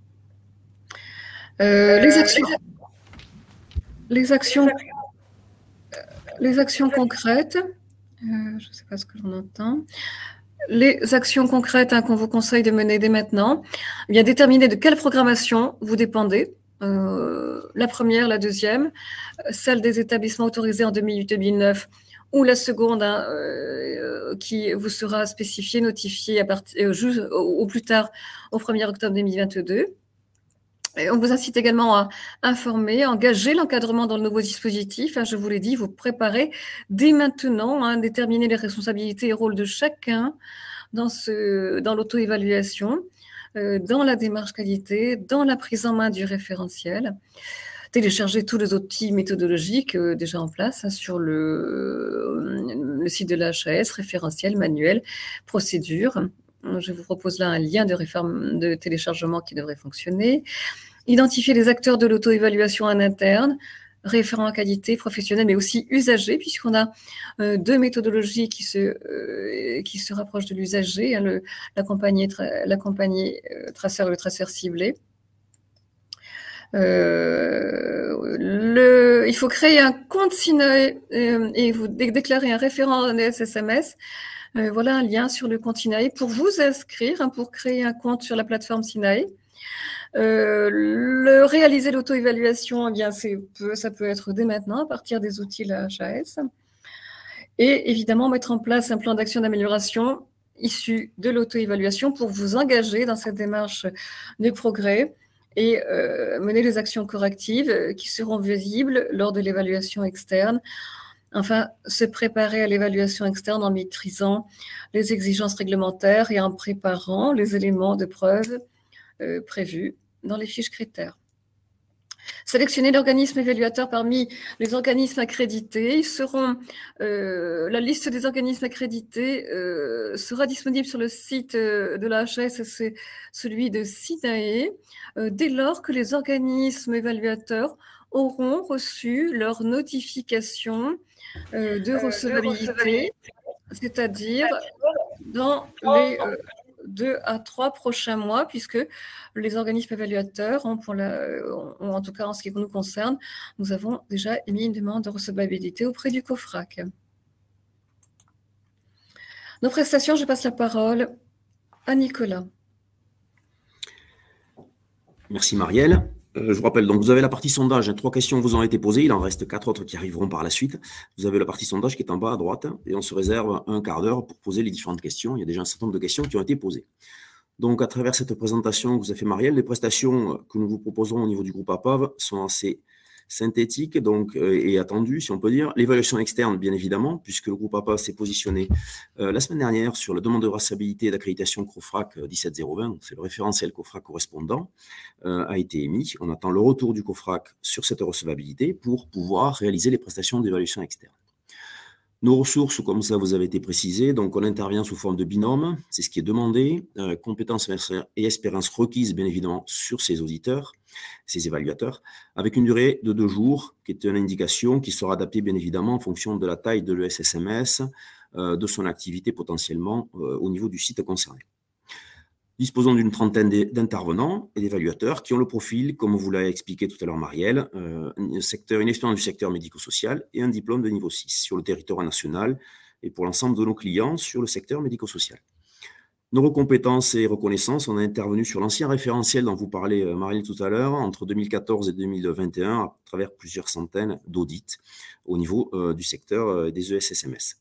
euh, les actions, les actions, les actions concrètes. Euh, je ne sais pas ce que l'on entend. Les actions concrètes hein, qu'on vous conseille de mener dès maintenant, eh bien déterminer de quelle programmation vous dépendez. Euh, la première, la deuxième, celle des établissements autorisés en deux mille huit deux mille neuf ou la seconde hein, euh, qui vous sera spécifiée, notifiée à partir, euh, au, au plus tard au premier octobre deux mille vingt-deux. Et on vous incite également à informer, à engager l'encadrement dans le nouveau dispositif. Hein, je vous l'ai dit, vous préparez dès maintenant, hein, déterminer les responsabilités et rôles de chacun dans, ce, dans l'auto-évaluation, euh, dans la démarche qualité, dans la prise en main du référentiel. Télécharger tous les outils méthodologiques euh, déjà en place hein, sur le, le site de la H A S, référentiel, manuel, procédure. Je vous propose là un lien de, réforme, de téléchargement qui devrait fonctionner. Identifier les acteurs de l'auto-évaluation en interne, référents à qualité, professionnels, mais aussi usagers, puisqu'on a euh, deux méthodologies qui se, euh, qui se rapprochent de l'usager, hein, l'accompagné euh, traceur et le traceur ciblé. Euh, le, il faut créer un compte Sinae euh, et vous déclarer un référent en S S M S. Euh, voilà un lien sur le compte Sinae pour vous inscrire, hein, pour créer un compte sur la plateforme Sinae. Euh, le réaliser l'auto-évaluation, eh bien, c'est, ça peut être dès maintenant à partir des outils de la H A S. Et évidemment, mettre en place un plan d'action d'amélioration issu de l'auto-évaluation pour vous engager dans cette démarche de progrès et euh, mener les actions correctives qui seront visibles lors de l'évaluation externe. Enfin, se préparer à l'évaluation externe en maîtrisant les exigences réglementaires et en préparant les éléments de preuve euh, prévus dans les fiches critères. sélectionner l'organisme évaluateur parmi les organismes accrédités. Ils seront, euh, la liste des organismes accrédités euh, sera disponible sur le site euh, de la H A S, c'est celui de SINAE, euh, dès lors que les organismes évaluateurs auront reçu leur notification euh, de recevabilité, c'est-à-dire dans les euh, deux à trois prochains mois, puisque les organismes évaluateurs ont, pour la, ont, en tout cas en ce qui nous concerne, nous avons déjà émis une demande de recevabilité auprès du COFRAC. Nos prestations, je passe la parole à Nicolas. Merci Marielle. Euh, je vous rappelle, donc vous avez la partie sondage, trois questions vous ont été posées, il en reste quatre autres qui arriveront par la suite. Vous avez la partie sondage qui est en bas à droite et on se réserve un quart d'heure pour poser les différentes questions. Il y a déjà un certain nombre de questions qui ont été posées. Donc à travers cette présentation que vous a fait Marielle, les prestations que nous vous proposerons au niveau du groupe A P A V sont assez synthétiques donc, euh, et attendues, si on peut dire. L'évaluation externe, bien évidemment, puisque le groupe A P A V s'est positionné euh, la semaine dernière sur la demande de recevabilité et d'accréditation COFRAC dix-sept zéro vingt, c'est le référentiel COFRAC correspondant, euh, a été émis. On attend le retour du COFRAC sur cette recevabilité pour pouvoir réaliser les prestations d'évaluation externe. Nos ressources, comme ça vous avez été précisé, donc on intervient sous forme de binôme, c'est ce qui est demandé, euh, compétences et expérience requises bien évidemment sur ces auditeurs, ces évaluateurs, avec une durée de deux jours, qui est une indication qui sera adaptée bien évidemment en fonction de la taille de l'E S S M S, euh, de son activité potentiellement euh, au niveau du site concerné. Disposons d'une trentaine d'intervenants et d'évaluateurs qui ont le profil, comme vous l'a expliqué tout à l'heure Marielle, euh, un secteur, une expérience du secteur médico-social et un diplôme de niveau six sur le territoire national et pour l'ensemble de nos clients sur le secteur médico-social. Nos compétences et reconnaissances, on a intervenu sur l'ancien référentiel dont vous parlez Marielle tout à l'heure, entre deux mille quatorze et deux mille vingt et un, à travers plusieurs centaines d'audits au niveau euh, du secteur euh, des E S S M S.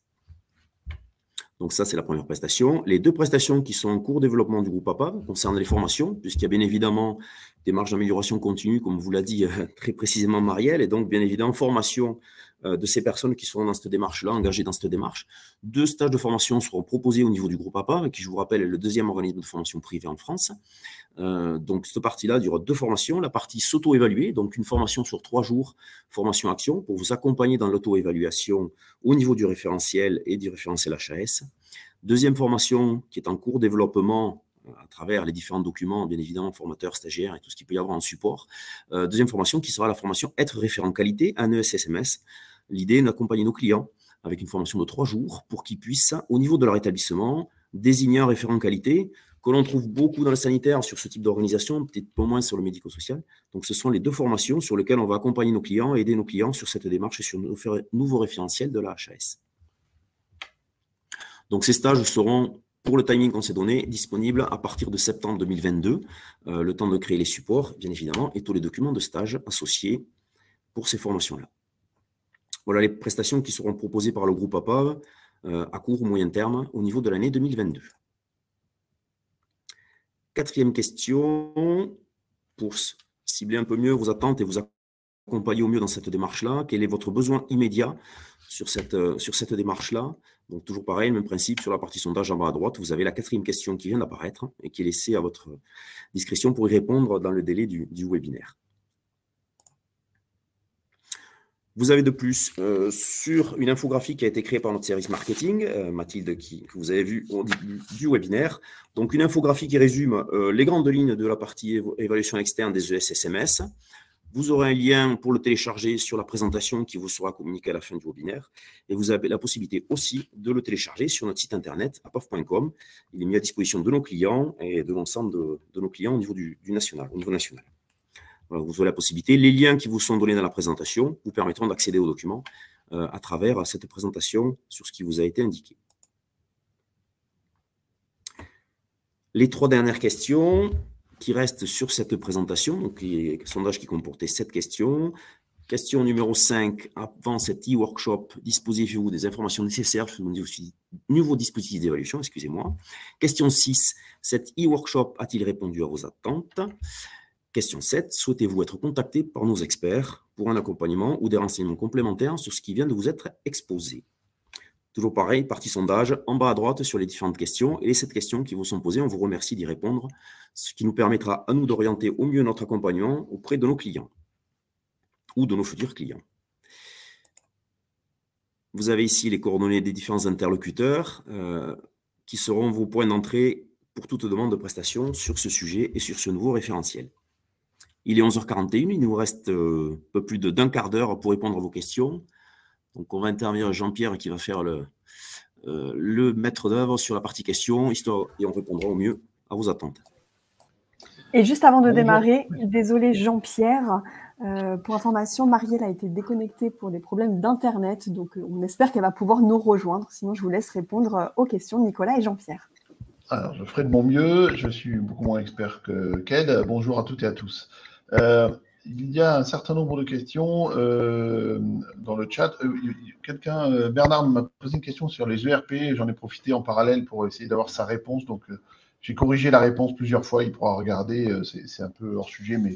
Donc ça, c'est la première prestation. Les deux prestations qui sont en cours de développement du groupe A P A V concernent les formations, puisqu'il y a bien évidemment des marges d'amélioration continue, comme vous l'a dit euh, très précisément Marielle, et donc bien évidemment formation euh, de ces personnes qui seront dans cette démarche-là, engagées dans cette démarche. Deux stages de formation seront proposés au niveau du groupe A P A V, qui, je vous rappelle, est le deuxième organisme de formation privé en France. Euh, donc cette partie-là, il y aura deux formations. La partie s'auto-évaluer, donc une formation sur trois jours, formation-action, pour vous accompagner dans l'auto-évaluation au niveau du référentiel et du référentiel H A S. Deuxième formation qui est en cours de développement à travers les différents documents, bien évidemment, formateurs, stagiaires et tout ce qu'il peut y avoir en support. Euh, deuxième formation qui sera la formation être référent qualité, un E S S M S. L'idée est d'accompagner nos clients avec une formation de trois jours pour qu'ils puissent, au niveau de leur établissement, désigner un référent qualité que l'on trouve beaucoup dans le sanitaire sur ce type d'organisation, peut-être pas moins sur le médico-social. Donc, ce sont les deux formations sur lesquelles on va accompagner nos clients et aider nos clients sur cette démarche et sur nos nouveaux référentiels de la H A S. Donc, ces stages seront, pour le timing qu'on s'est donné, disponibles à partir de septembre deux mille vingt-deux, euh, le temps de créer les supports, bien évidemment, et tous les documents de stage associés pour ces formations-là. Voilà les prestations qui seront proposées par le groupe A P A V euh, à court ou moyen terme au niveau de l'année deux mille vingt-deux. Quatrième question, pour cibler un peu mieux vos attentes et vous accompagner au mieux dans cette démarche-là, quel est votre besoin immédiat sur cette, sur cette démarche-là? Donc toujours pareil, même principe sur la partie sondage en bas à droite, vous avez la quatrième question qui vient d'apparaître et qui est laissée à votre discrétion pour y répondre dans le délai du, du webinaire. Vous avez de plus, euh, sur une infographie qui a été créée par notre service marketing, euh, Mathilde, qui, que vous avez vu au début du webinaire. Donc, une infographie qui résume euh, les grandes lignes de la partie évaluation externe des E S S M S. Vous aurez un lien pour le télécharger sur la présentation qui vous sera communiquée à la fin du webinaire. Et vous avez la possibilité aussi de le télécharger sur notre site internet, apaf point com. Il est mis à disposition de nos clients et de l'ensemble de, de nos clients au niveau du, du national, au niveau national. Vous aurez la possibilité. Les liens qui vous sont donnés dans la présentation vous permettront d'accéder aux documents euh, à travers cette présentation sur ce qui vous a été indiqué. Les trois dernières questions qui restent sur cette présentation, donc les sondages qui comportaient sept questions. Question numéro cinq, avant cet e-workshop, disposez-vous des informations nécessaires sur le nouveau dispositif d'évaluation, excusez-moi. Question six, cet e-workshop a-t-il répondu à vos attentes? Question sept, souhaitez-vous être contacté par nos experts pour un accompagnement ou des renseignements complémentaires sur ce qui vient de vous être exposé? Toujours pareil, partie sondage, en bas à droite sur les différentes questions. Et les sept questions qui vous sont posées, on vous remercie d'y répondre, ce qui nous permettra à nous d'orienter au mieux notre accompagnement auprès de nos clients. ou de nos futurs clients. Vous avez ici les coordonnées des différents interlocuteurs euh, qui seront vos points d'entrée pour toute demande de prestation sur ce sujet et sur ce nouveau référentiel. Il est onze heures quarante et une, il nous reste euh, un peu plus de d'un quart d'heure pour répondre à vos questions. Donc, on va intervenir Jean-Pierre qui va faire le, euh, le maître d'œuvre sur la partie questions, histoire, et on répondra au mieux à vos attentes. Et juste avant de Bonjour. démarrer, désolé Jean-Pierre, euh, pour information, Marielle a été déconnectée pour des problèmes d'Internet, donc euh, on espère qu'elle va pouvoir nous rejoindre. Sinon, je vous laisse répondre euh, aux questions, Nicolas et Jean-Pierre. Alors, je ferai de mon mieux. Je suis beaucoup moins expert que qu'elle. Bonjour à toutes et à tous. Euh, il y a un certain nombre de questions euh, dans le chat. Euh, Quelqu'un, euh, Bernard m'a posé une question sur les E R P. J'en ai profité en parallèle pour essayer d'avoir sa réponse. Donc, euh, j'ai corrigé la réponse plusieurs fois. Il pourra regarder. Euh, C'est un peu hors sujet, mais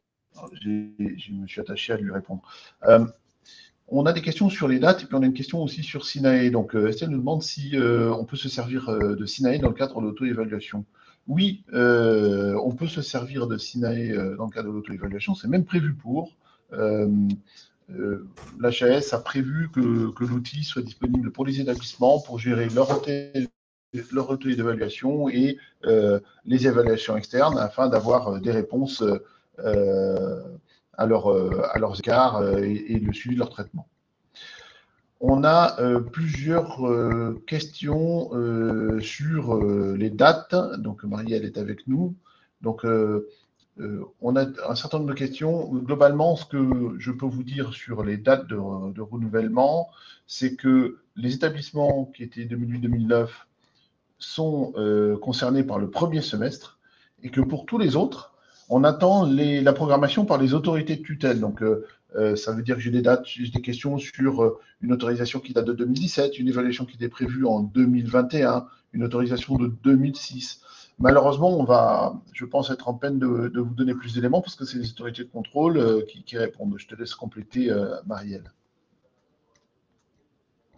je me suis attaché à lui répondre. Euh, On a des questions sur les dates et puis on a une question aussi sur Sinae. Donc, euh, Estelle nous demande si euh, on peut se servir euh, de Sinae dans le cadre de l'auto-évaluation. Oui, euh, on peut se servir de Sinae euh, dans le cadre de l'auto-évaluation. C'est même prévu pour. Euh, euh, L'H A S a prévu que, que l'outil soit disponible pour les établissements pour gérer leur auto-évaluation et euh, les évaluations externes afin d'avoir des réponses euh, À, leur, à leurs écarts et, et le suivi de leur traitement. On a euh, plusieurs euh, questions euh, sur euh, les dates. Donc, Marielle est avec nous. Donc, euh, euh, on a un certain nombre de questions. Globalement, ce que je peux vous dire sur les dates de, de renouvellement, c'est que les établissements qui étaient deux mille huit deux mille neuf sont euh, concernés par le premier semestre et que pour tous les autres, on attend les, la programmation par les autorités de tutelle. Donc, euh, euh, ça veut dire que j'ai des dates, j'ai des questions sur euh, une autorisation qui date de deux mille dix-sept, une évaluation qui était prévue en deux mille vingt et un, une autorisation de deux mille six. Malheureusement, on va, je pense, être en peine de, de vous donner plus d'éléments parce que c'est les autorités de contrôle euh, qui, qui répondent. Je te laisse compléter, euh, Marielle. Marielle ?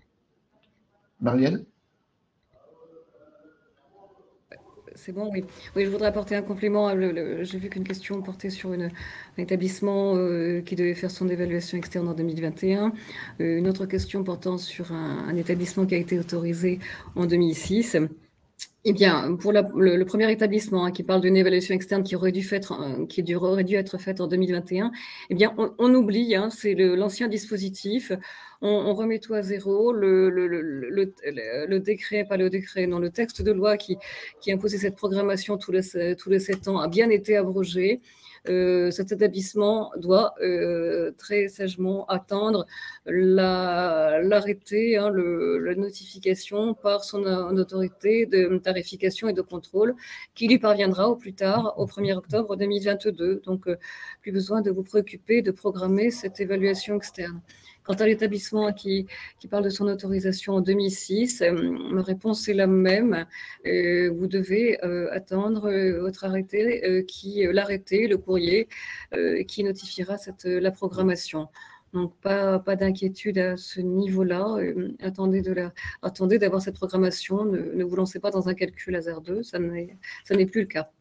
C'est bon, oui. Oui, je voudrais apporter un complément. J'ai vu qu'une question portait sur une, un établissement euh, qui devait faire son évaluation externe en deux mille vingt et un. Euh, une autre question portant sur un, un établissement qui a été autorisé en deux mille six. Eh bien, pour la, le, le premier établissement hein, qui parle d'une évaluation externe qui aurait dû, fait, euh, qui aurait dû être faite en deux mille vingt et un, eh bien, on, on oublie, hein, c'est l'ancien dispositif, on, on remet tout à zéro, le, le, le, le, le décret, pas le décret, non, le texte de loi qui, qui imposait cette programmation tous les, tous les sept ans a bien été abrogé. Euh, cet établissement doit euh, très sagement attendre l'arrêté, la, hein, la notification par son autorité de tarification et de contrôle qui lui parviendra au plus tard au premier octobre deux mille vingt-deux. Donc, euh, plus besoin de vous préoccuper de programmer cette évaluation externe. Quant à l'établissement qui, qui parle de son autorisation en deux mille six, euh, ma réponse est la même. Euh, vous devez euh, attendre euh, votre arrêté, euh, qui l'arrêté, le courrier, euh, qui notifiera cette, la programmation. Donc, pas, pas d'inquiétude à ce niveau-là. Euh, attendez de la, attendez d'avoir cette programmation. Ne, ne vous lancez pas dans un calcul hasardeux. Ça n'est, ça n'est plus le cas.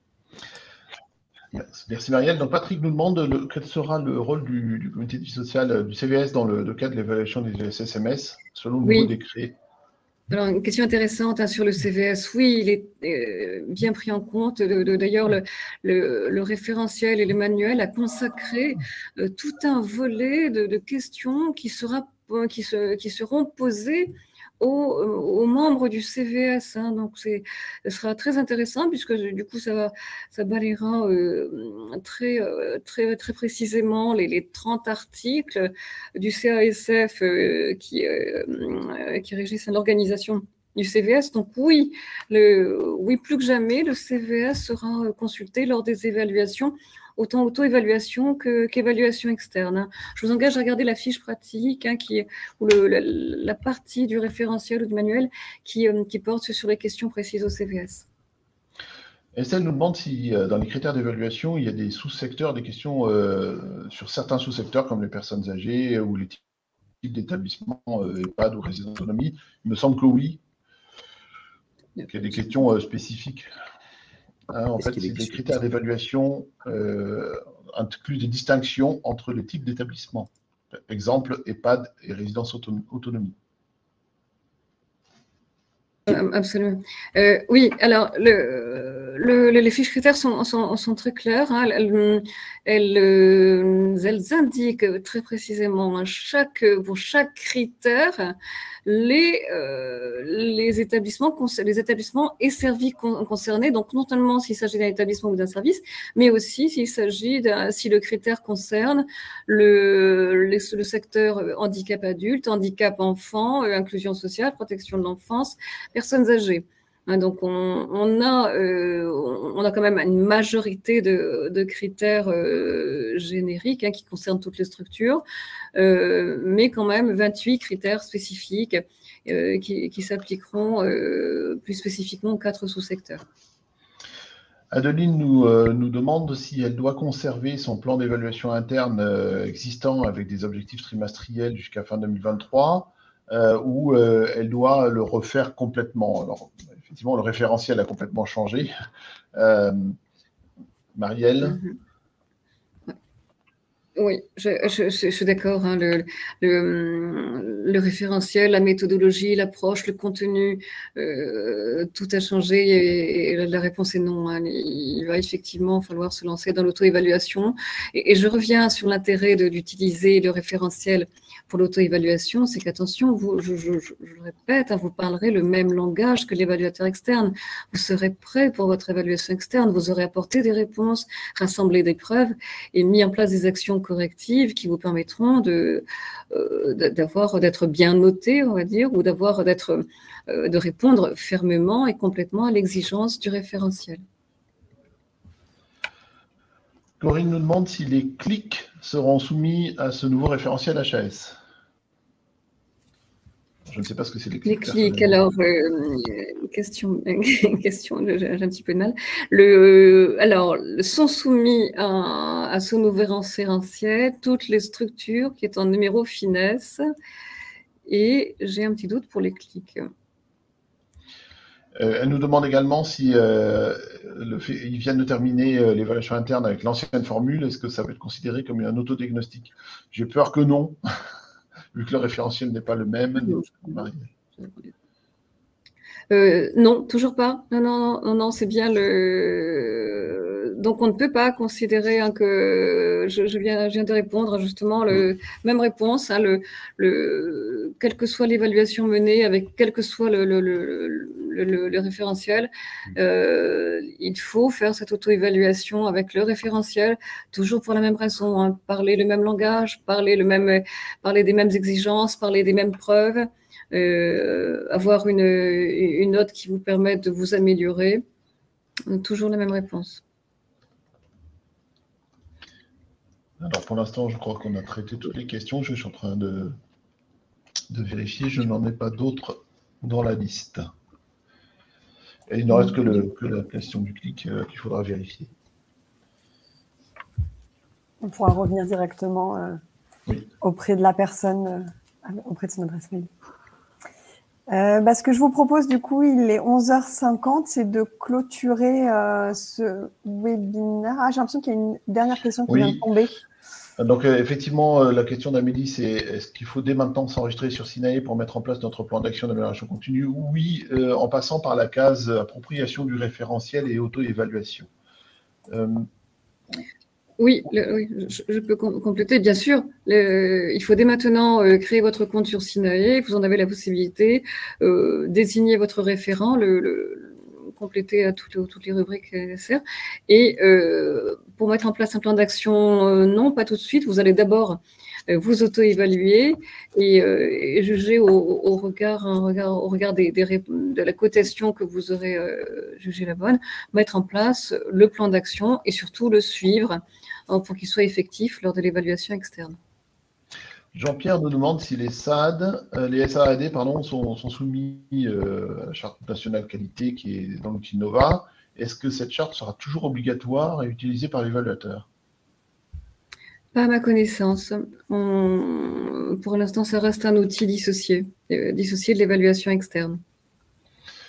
Merci Marielle. Donc Patrick nous demande le, quel sera le rôle du, du comité de vie sociale du C V S dans le, le cas de l'évaluation des S S M S selon le oui. nouveau décret. Alors, une question intéressante hein, sur le C V S. Oui, il est euh, bien pris en compte. D'ailleurs, le, le, le référentiel et le manuel a consacré euh, tout un volet de, de questions qui, sera, qui, se, qui seront posées Aux, aux membres du C V S. Hein. Donc, ce sera très intéressant puisque du coup, ça, ça balayera euh, très, euh, très, très précisément les, les trente articles du C A S F euh, qui, euh, qui régissent l'organisation du C V S. Donc oui, le, oui, plus que jamais, le C V S sera consulté lors des évaluations, autant auto-évaluation qu'évaluation externe. Hein. Je vous engage à regarder la fiche pratique, hein, qui est, ou le, la, la partie du référentiel ou du manuel qui, euh, qui porte sur les questions précises au C V S. Estelle nous demande si, euh, dans les critères d'évaluation, il y a des sous-secteurs, des questions euh, sur certains sous-secteurs, comme les personnes âgées ou les types d'établissements, euh, EHPAD ou résidence d'autonomie. Il me semble que oui. Il y a des questions euh, spécifiques. Hein, en fait, les critères d'évaluation euh, incluent des distinctions entre les types d'établissements. Exemple, EHPAD et résidence autonomie. Absolument. Euh, oui, alors le, le, les fiches critères sont, sont, sont très claires. Hein. Elles, elles, elles indiquent très précisément hein, chaque, pour chaque critère les, euh, les, établissements, les établissements et services concernés. Donc, non seulement s'il s'agit d'un établissement ou d'un service, mais aussi s'il s'agit d'un, si le critère concerne le, le, le secteur handicap adulte, handicap enfant, inclusion sociale, protection de l'enfance, personnes âgées. Donc, on, on, a, euh, on a quand même une majorité de, de critères euh, génériques hein, qui concernent toutes les structures, euh, mais quand même vingt-huit critères spécifiques euh, qui, qui s'appliqueront euh, plus spécifiquement aux quatre sous-secteurs. Adeline nous, euh, nous demande si elle doit conserver son plan d'évaluation interne euh, existant avec des objectifs trimestriels jusqu'à fin deux mille vingt-trois. Euh, où euh, elle doit le refaire complètement. Alors, effectivement, le référentiel a complètement changé. Euh, Marielle? Mm-hmm. Oui, je, je, je, je suis d'accord. Hein, le, le, le référentiel, la méthodologie, l'approche, le contenu, euh, tout a changé et, et la réponse est non. Hein. Il va effectivement falloir se lancer dans l'auto-évaluation. Et, et je reviens sur l'intérêt d'utiliser le référentiel pour l'auto-évaluation, c'est qu'attention, vous, je, je, je, je le répète, hein, vous parlerez le même langage que l'évaluateur externe. Vous serez prêt pour votre évaluation externe, vous aurez apporté des réponses, rassemblé des preuves et mis en place des actions correctives qui vous permettront de, euh, d'avoir, d'être bien noté, on va dire, ou d'avoir, d'être, euh, de répondre fermement et complètement à l'exigence du référentiel. Corinne nous demande si les clics seront soumis à ce nouveau référentiel H A S. Je ne sais pas ce que c'est les clics. Les clics, alors, euh, question, question j'ai un petit peu de mal. Le, alors, sont soumis à, à ce nouveau référentiel toutes les structures qui est en numéro finesse. Et j'ai un petit doute pour les clics. Euh, elle nous demande également si euh, le fait, ils viennent de terminer euh, l'évaluation interne avec l'ancienne formule, est-ce que ça va être considéré comme un autodiagnostic? J'ai peur que non, vu que le référentiel n'est pas le même. Non, euh, non, toujours pas. Non, non, non, non, c'est bien le. Donc, on ne peut pas considérer hein, que je, je, viens, je viens de répondre justement le même réponse. Hein, le, le, quelle que soit l'évaluation menée, avec quel que soit le, le, le, le, le référentiel, euh, il faut faire cette auto-évaluation avec le référentiel, toujours pour la même raison. Hein, parler le même langage, parler le même, parler des mêmes exigences, parler des mêmes preuves. Euh, avoir une, une note qui vous permette de vous améliorer. Toujours la même réponse. Alors pour l'instant, je crois qu'on a traité toutes les questions. Je suis en train de, de vérifier. Je n'en ai pas d'autres dans la liste. Et il ne reste que, le, que la question du clic euh, qu'il faudra vérifier. On pourra revenir directement euh, oui. auprès de la personne, euh, auprès de son adresse mail. Euh, bah, ce que je vous propose, du coup, il est onze heures cinquante, c'est de clôturer euh, ce webinaire. Ah, j'ai l'impression qu'il y a une dernière question qui oui. vient de tomber. Donc, euh, effectivement, euh, la question d'Amélie, c'est est-ce qu'il faut dès maintenant s'enregistrer sur Sinae pour mettre en place notre plan d'action d'amélioration continue? Oui, euh, en passant par la case appropriation du référentiel et auto-évaluation. Euh, Oui, le, oui je, je peux com compléter, bien sûr. Le, il faut dès maintenant euh, créer votre compte sur Sinae. Vous en avez la possibilité. Euh, désigner votre référent, le, le compléter à toutes les, toutes les rubriques nécessaires. Et euh, pour mettre en place un plan d'action, euh, non, pas tout de suite. Vous allez d'abord euh, vous auto-évaluer et, euh, et juger au, au regard, un regard, au regard des, des, de la cotation que vous aurez euh, jugé la bonne, mettre en place le plan d'action et surtout le suivre pour qu'il soit effectif lors de l'évaluation externe. Jean-Pierre nous demande si les S A A D, euh, les S A A D pardon, sont, sont soumis euh, à la charte nationale qualité qui est dans l'outil Nova. Est-ce que cette charte sera toujours obligatoire et utilisée par l'évaluateur? Pas à ma connaissance. On, pour l'instant, ça reste un outil dissocié, euh, dissocié de l'évaluation externe.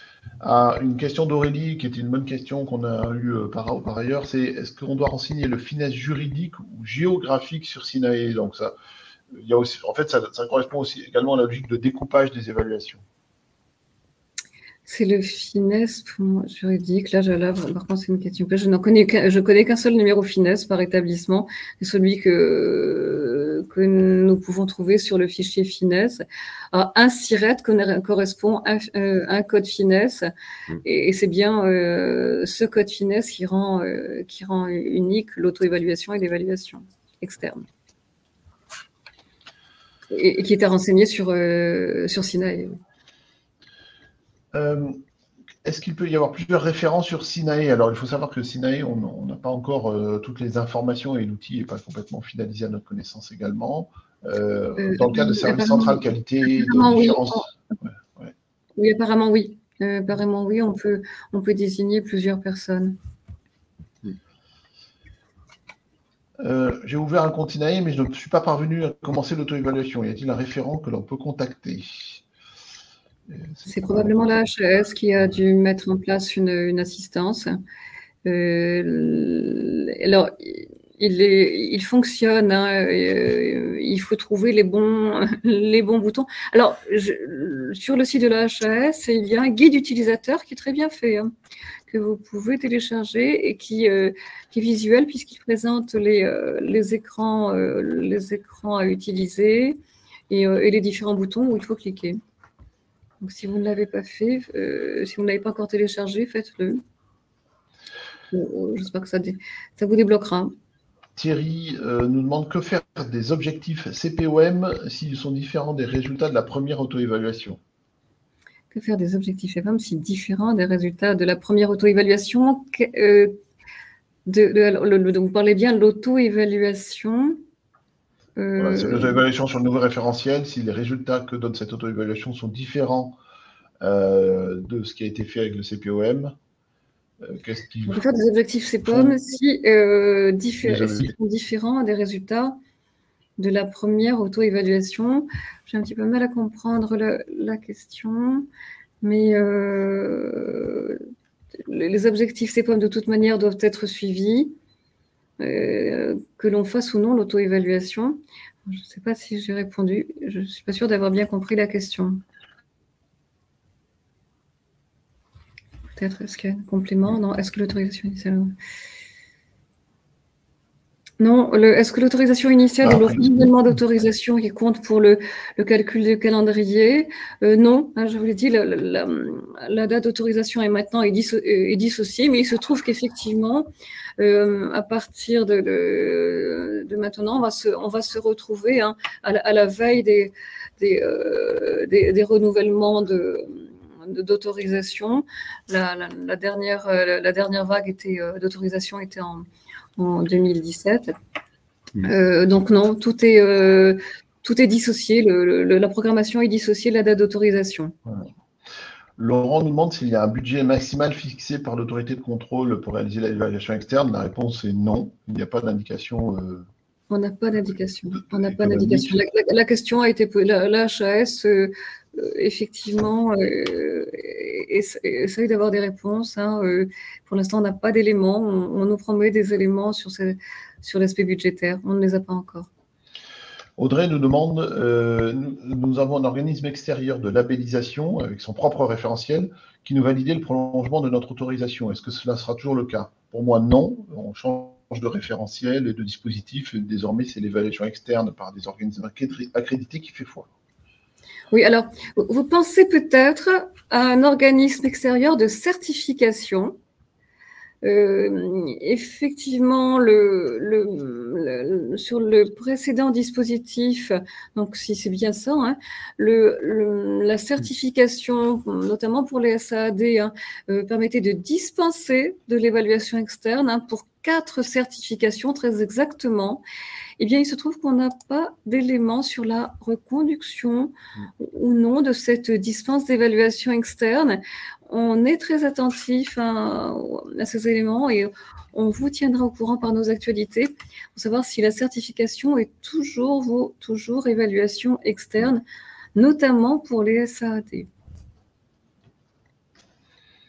Ah, une question d'Aurélie, qui était une bonne question qu'on a eue par, par ailleurs, c'est est-ce qu'on doit renseigner le finesse juridique ou géographique sur Sinae? Donc ça, il y a aussi, en fait, ça, ça correspond aussi également à la logique de découpage des évaluations. C'est le finesse juridique. Là, je, là par contre, c'est une question. Je n'en connais qu'un, je connais qu'un seul numéro finesse par établissement, c'est celui que, que nous pouvons trouver sur le fichier finesse. Alors, un SIRET correspond à un, un code finesse, et, et c'est bien euh, ce code finesse qui rend, euh, qui rend unique l'auto-évaluation et l'évaluation externe. Et, et qui était renseigné sur, euh, sur Sinae. Euh, Est-ce qu'il peut y avoir plusieurs références sur Sinae? Alors, il faut savoir que Sinae, on n'a pas encore euh, toutes les informations et l'outil n'est pas complètement finalisé à notre connaissance également. Euh, euh, dans le cas de service central qualité, de différence... Oui, ouais, ouais. Oui, apparemment oui. Euh, apparemment oui, on peut, on peut désigner plusieurs personnes. Euh, J'ai ouvert un compte Sinae, mais je ne suis pas parvenu à commencer l'auto-évaluation. Y a-t-il un référent que l'on peut contacter? C'est probablement la H A S qui a dû mettre en place une, une assistance. Euh, alors, il, est, il fonctionne, hein, euh, il faut trouver les bons, les bons boutons. Alors, je, sur le site de la H A S, il y a un guide utilisateur qui est très bien fait, hein, que vous pouvez télécharger et qui, euh, qui est visuel puisqu'il présente les, euh, les, écrans, euh, les écrans à utiliser et, euh, et les différents boutons où il faut cliquer. Donc, si vous ne l'avez pas fait, euh, si vous ne l'avez pas encore téléchargé, faites-le. J'espère que ça, ça vous débloquera. Thierry euh, nous demande que faire des objectifs C P O M s'ils sont différents des résultats de la première auto-évaluation. Que faire des objectifs C P O M si différents des résultats de la première auto-évaluation euh, de, de, de, Vous parlez bien de l'auto-évaluation. Euh, voilà, c'est l'auto-évaluation sur le nouveau référentiel. Si les résultats que donne cette auto-évaluation sont différents euh, de ce qui a été fait avec le C P O M, euh, qu'est-ce qu'il faut faire des objectifs C P O M si, euh, diffé si sont différents des résultats de la première auto-évaluation. J'ai un petit peu mal à comprendre le, la question, mais euh, les objectifs C P O M de toute manière doivent être suivis. Euh, que l'on fasse ou non l'auto-évaluation. Je ne sais pas si j'ai répondu. Je ne suis pas sûre d'avoir bien compris la question. Peut-être, est-ce qu'il y a un complément? Non, est-ce que l'autorisation initiale... Non, est-ce que l'autorisation initiale ah, est le renouvellement d'autorisation qui compte pour le, le calcul du calendrier? euh, Non, hein, je vous l'ai dit, la, la, la date d'autorisation est maintenant est, disso, est dissociée, mais il se trouve qu'effectivement, euh, à partir de, de, de maintenant, on va se, on va se retrouver hein, à, la, à la veille des, des, euh, des, des renouvellements de d'autorisation. La, la, la, dernière, la dernière vague était, d'autorisation était en en deux mille dix-sept. Mmh. Euh, donc non, tout est, euh, tout est dissocié, le, le, la programmation est dissociée de la date d'autorisation. Voilà. Laurent nous demande s'il y a un budget maximal fixé par l'autorité de contrôle pour réaliser l'évaluation externe. La réponse est non, il n'y a pas d'indication. Euh, On n'a pas d'indication. On n'a pas d'indication. La, la, la question a été posée, la, la H A S, euh, effectivement, euh, essaye d'avoir des réponses. Hein, euh, pour l'instant, on n'a pas d'éléments. On, on nous promet des éléments sur, ce, sur l'aspect budgétaire. On ne les a pas encore. Audrey nous demande, euh, nous, nous avons un organisme extérieur de labellisation avec son propre référentiel qui nous validait le prolongement de notre autorisation. Est-ce que cela sera toujours le cas? Pour moi, non. On change de référentiel et de dispositif. Désormais, c'est l'évaluation externe par des organismes accrédités qui fait foi. Oui, alors, vous pensez peut-être à un organisme extérieur de certification. Euh, effectivement, le, le, le, sur le précédent dispositif, donc si c'est bien ça, hein, le, le, la certification, notamment pour les S A A D, hein, euh, permettait de dispenser de l'évaluation externe hein, pour quatre certifications très exactement. Eh bien, il se trouve qu'on n'a pas d'éléments sur la reconduction ou non de cette dispense d'évaluation externe. On est très attentif à, à ces éléments et on vous tiendra au courant par nos actualités pour savoir si la certification est toujours, vaut toujours évaluation externe, notamment pour les S A A D.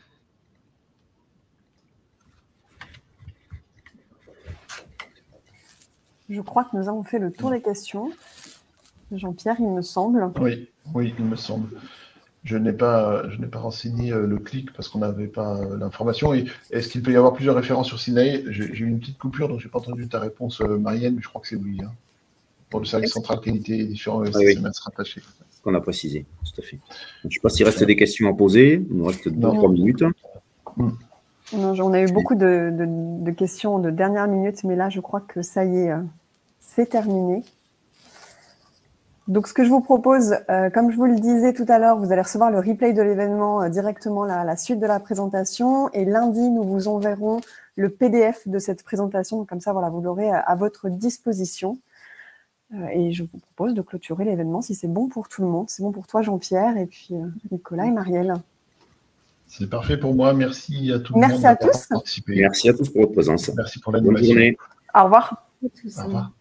Je crois que nous avons fait le tour des questions. Jean-Pierre, il me semble. Oui, oui, il me semble. Je n'ai pas, je n'ai pas renseigné le clic parce qu'on n'avait pas l'information. Est-ce qu'il peut y avoir plusieurs références sur Sinaï? J'ai eu une petite coupure, donc je n'ai pas entendu ta réponse, Marielle, mais je crois que c'est oui. Hein. Pour le service central qualité et différents S M S rattachés. On a précisé, tout à fait. Je ne sais pas s'il reste des questions à poser. Il nous reste deux trois minutes. Non, on a eu beaucoup de, de, de questions de dernière minute, mais là, je crois que ça y est, c'est terminé. Donc, ce que je vous propose, euh, comme je vous le disais tout à l'heure, vous allez recevoir le replay de l'événement euh, directement à la, la suite de la présentation. Et lundi, nous vous enverrons le P D F de cette présentation. Donc, comme ça, voilà, vous l'aurez à, à votre disposition. Euh, et je vous propose de clôturer l'événement si c'est bon pour tout le monde. C'est bon pour toi, Jean-Pierre, et puis euh, Nicolas et Marielle. C'est parfait pour moi. Merci à tout le Merci monde d'avoir participé. Merci à tous pour votre présence. Merci pour l'animation. Bonne journée. Au revoir. Au revoir.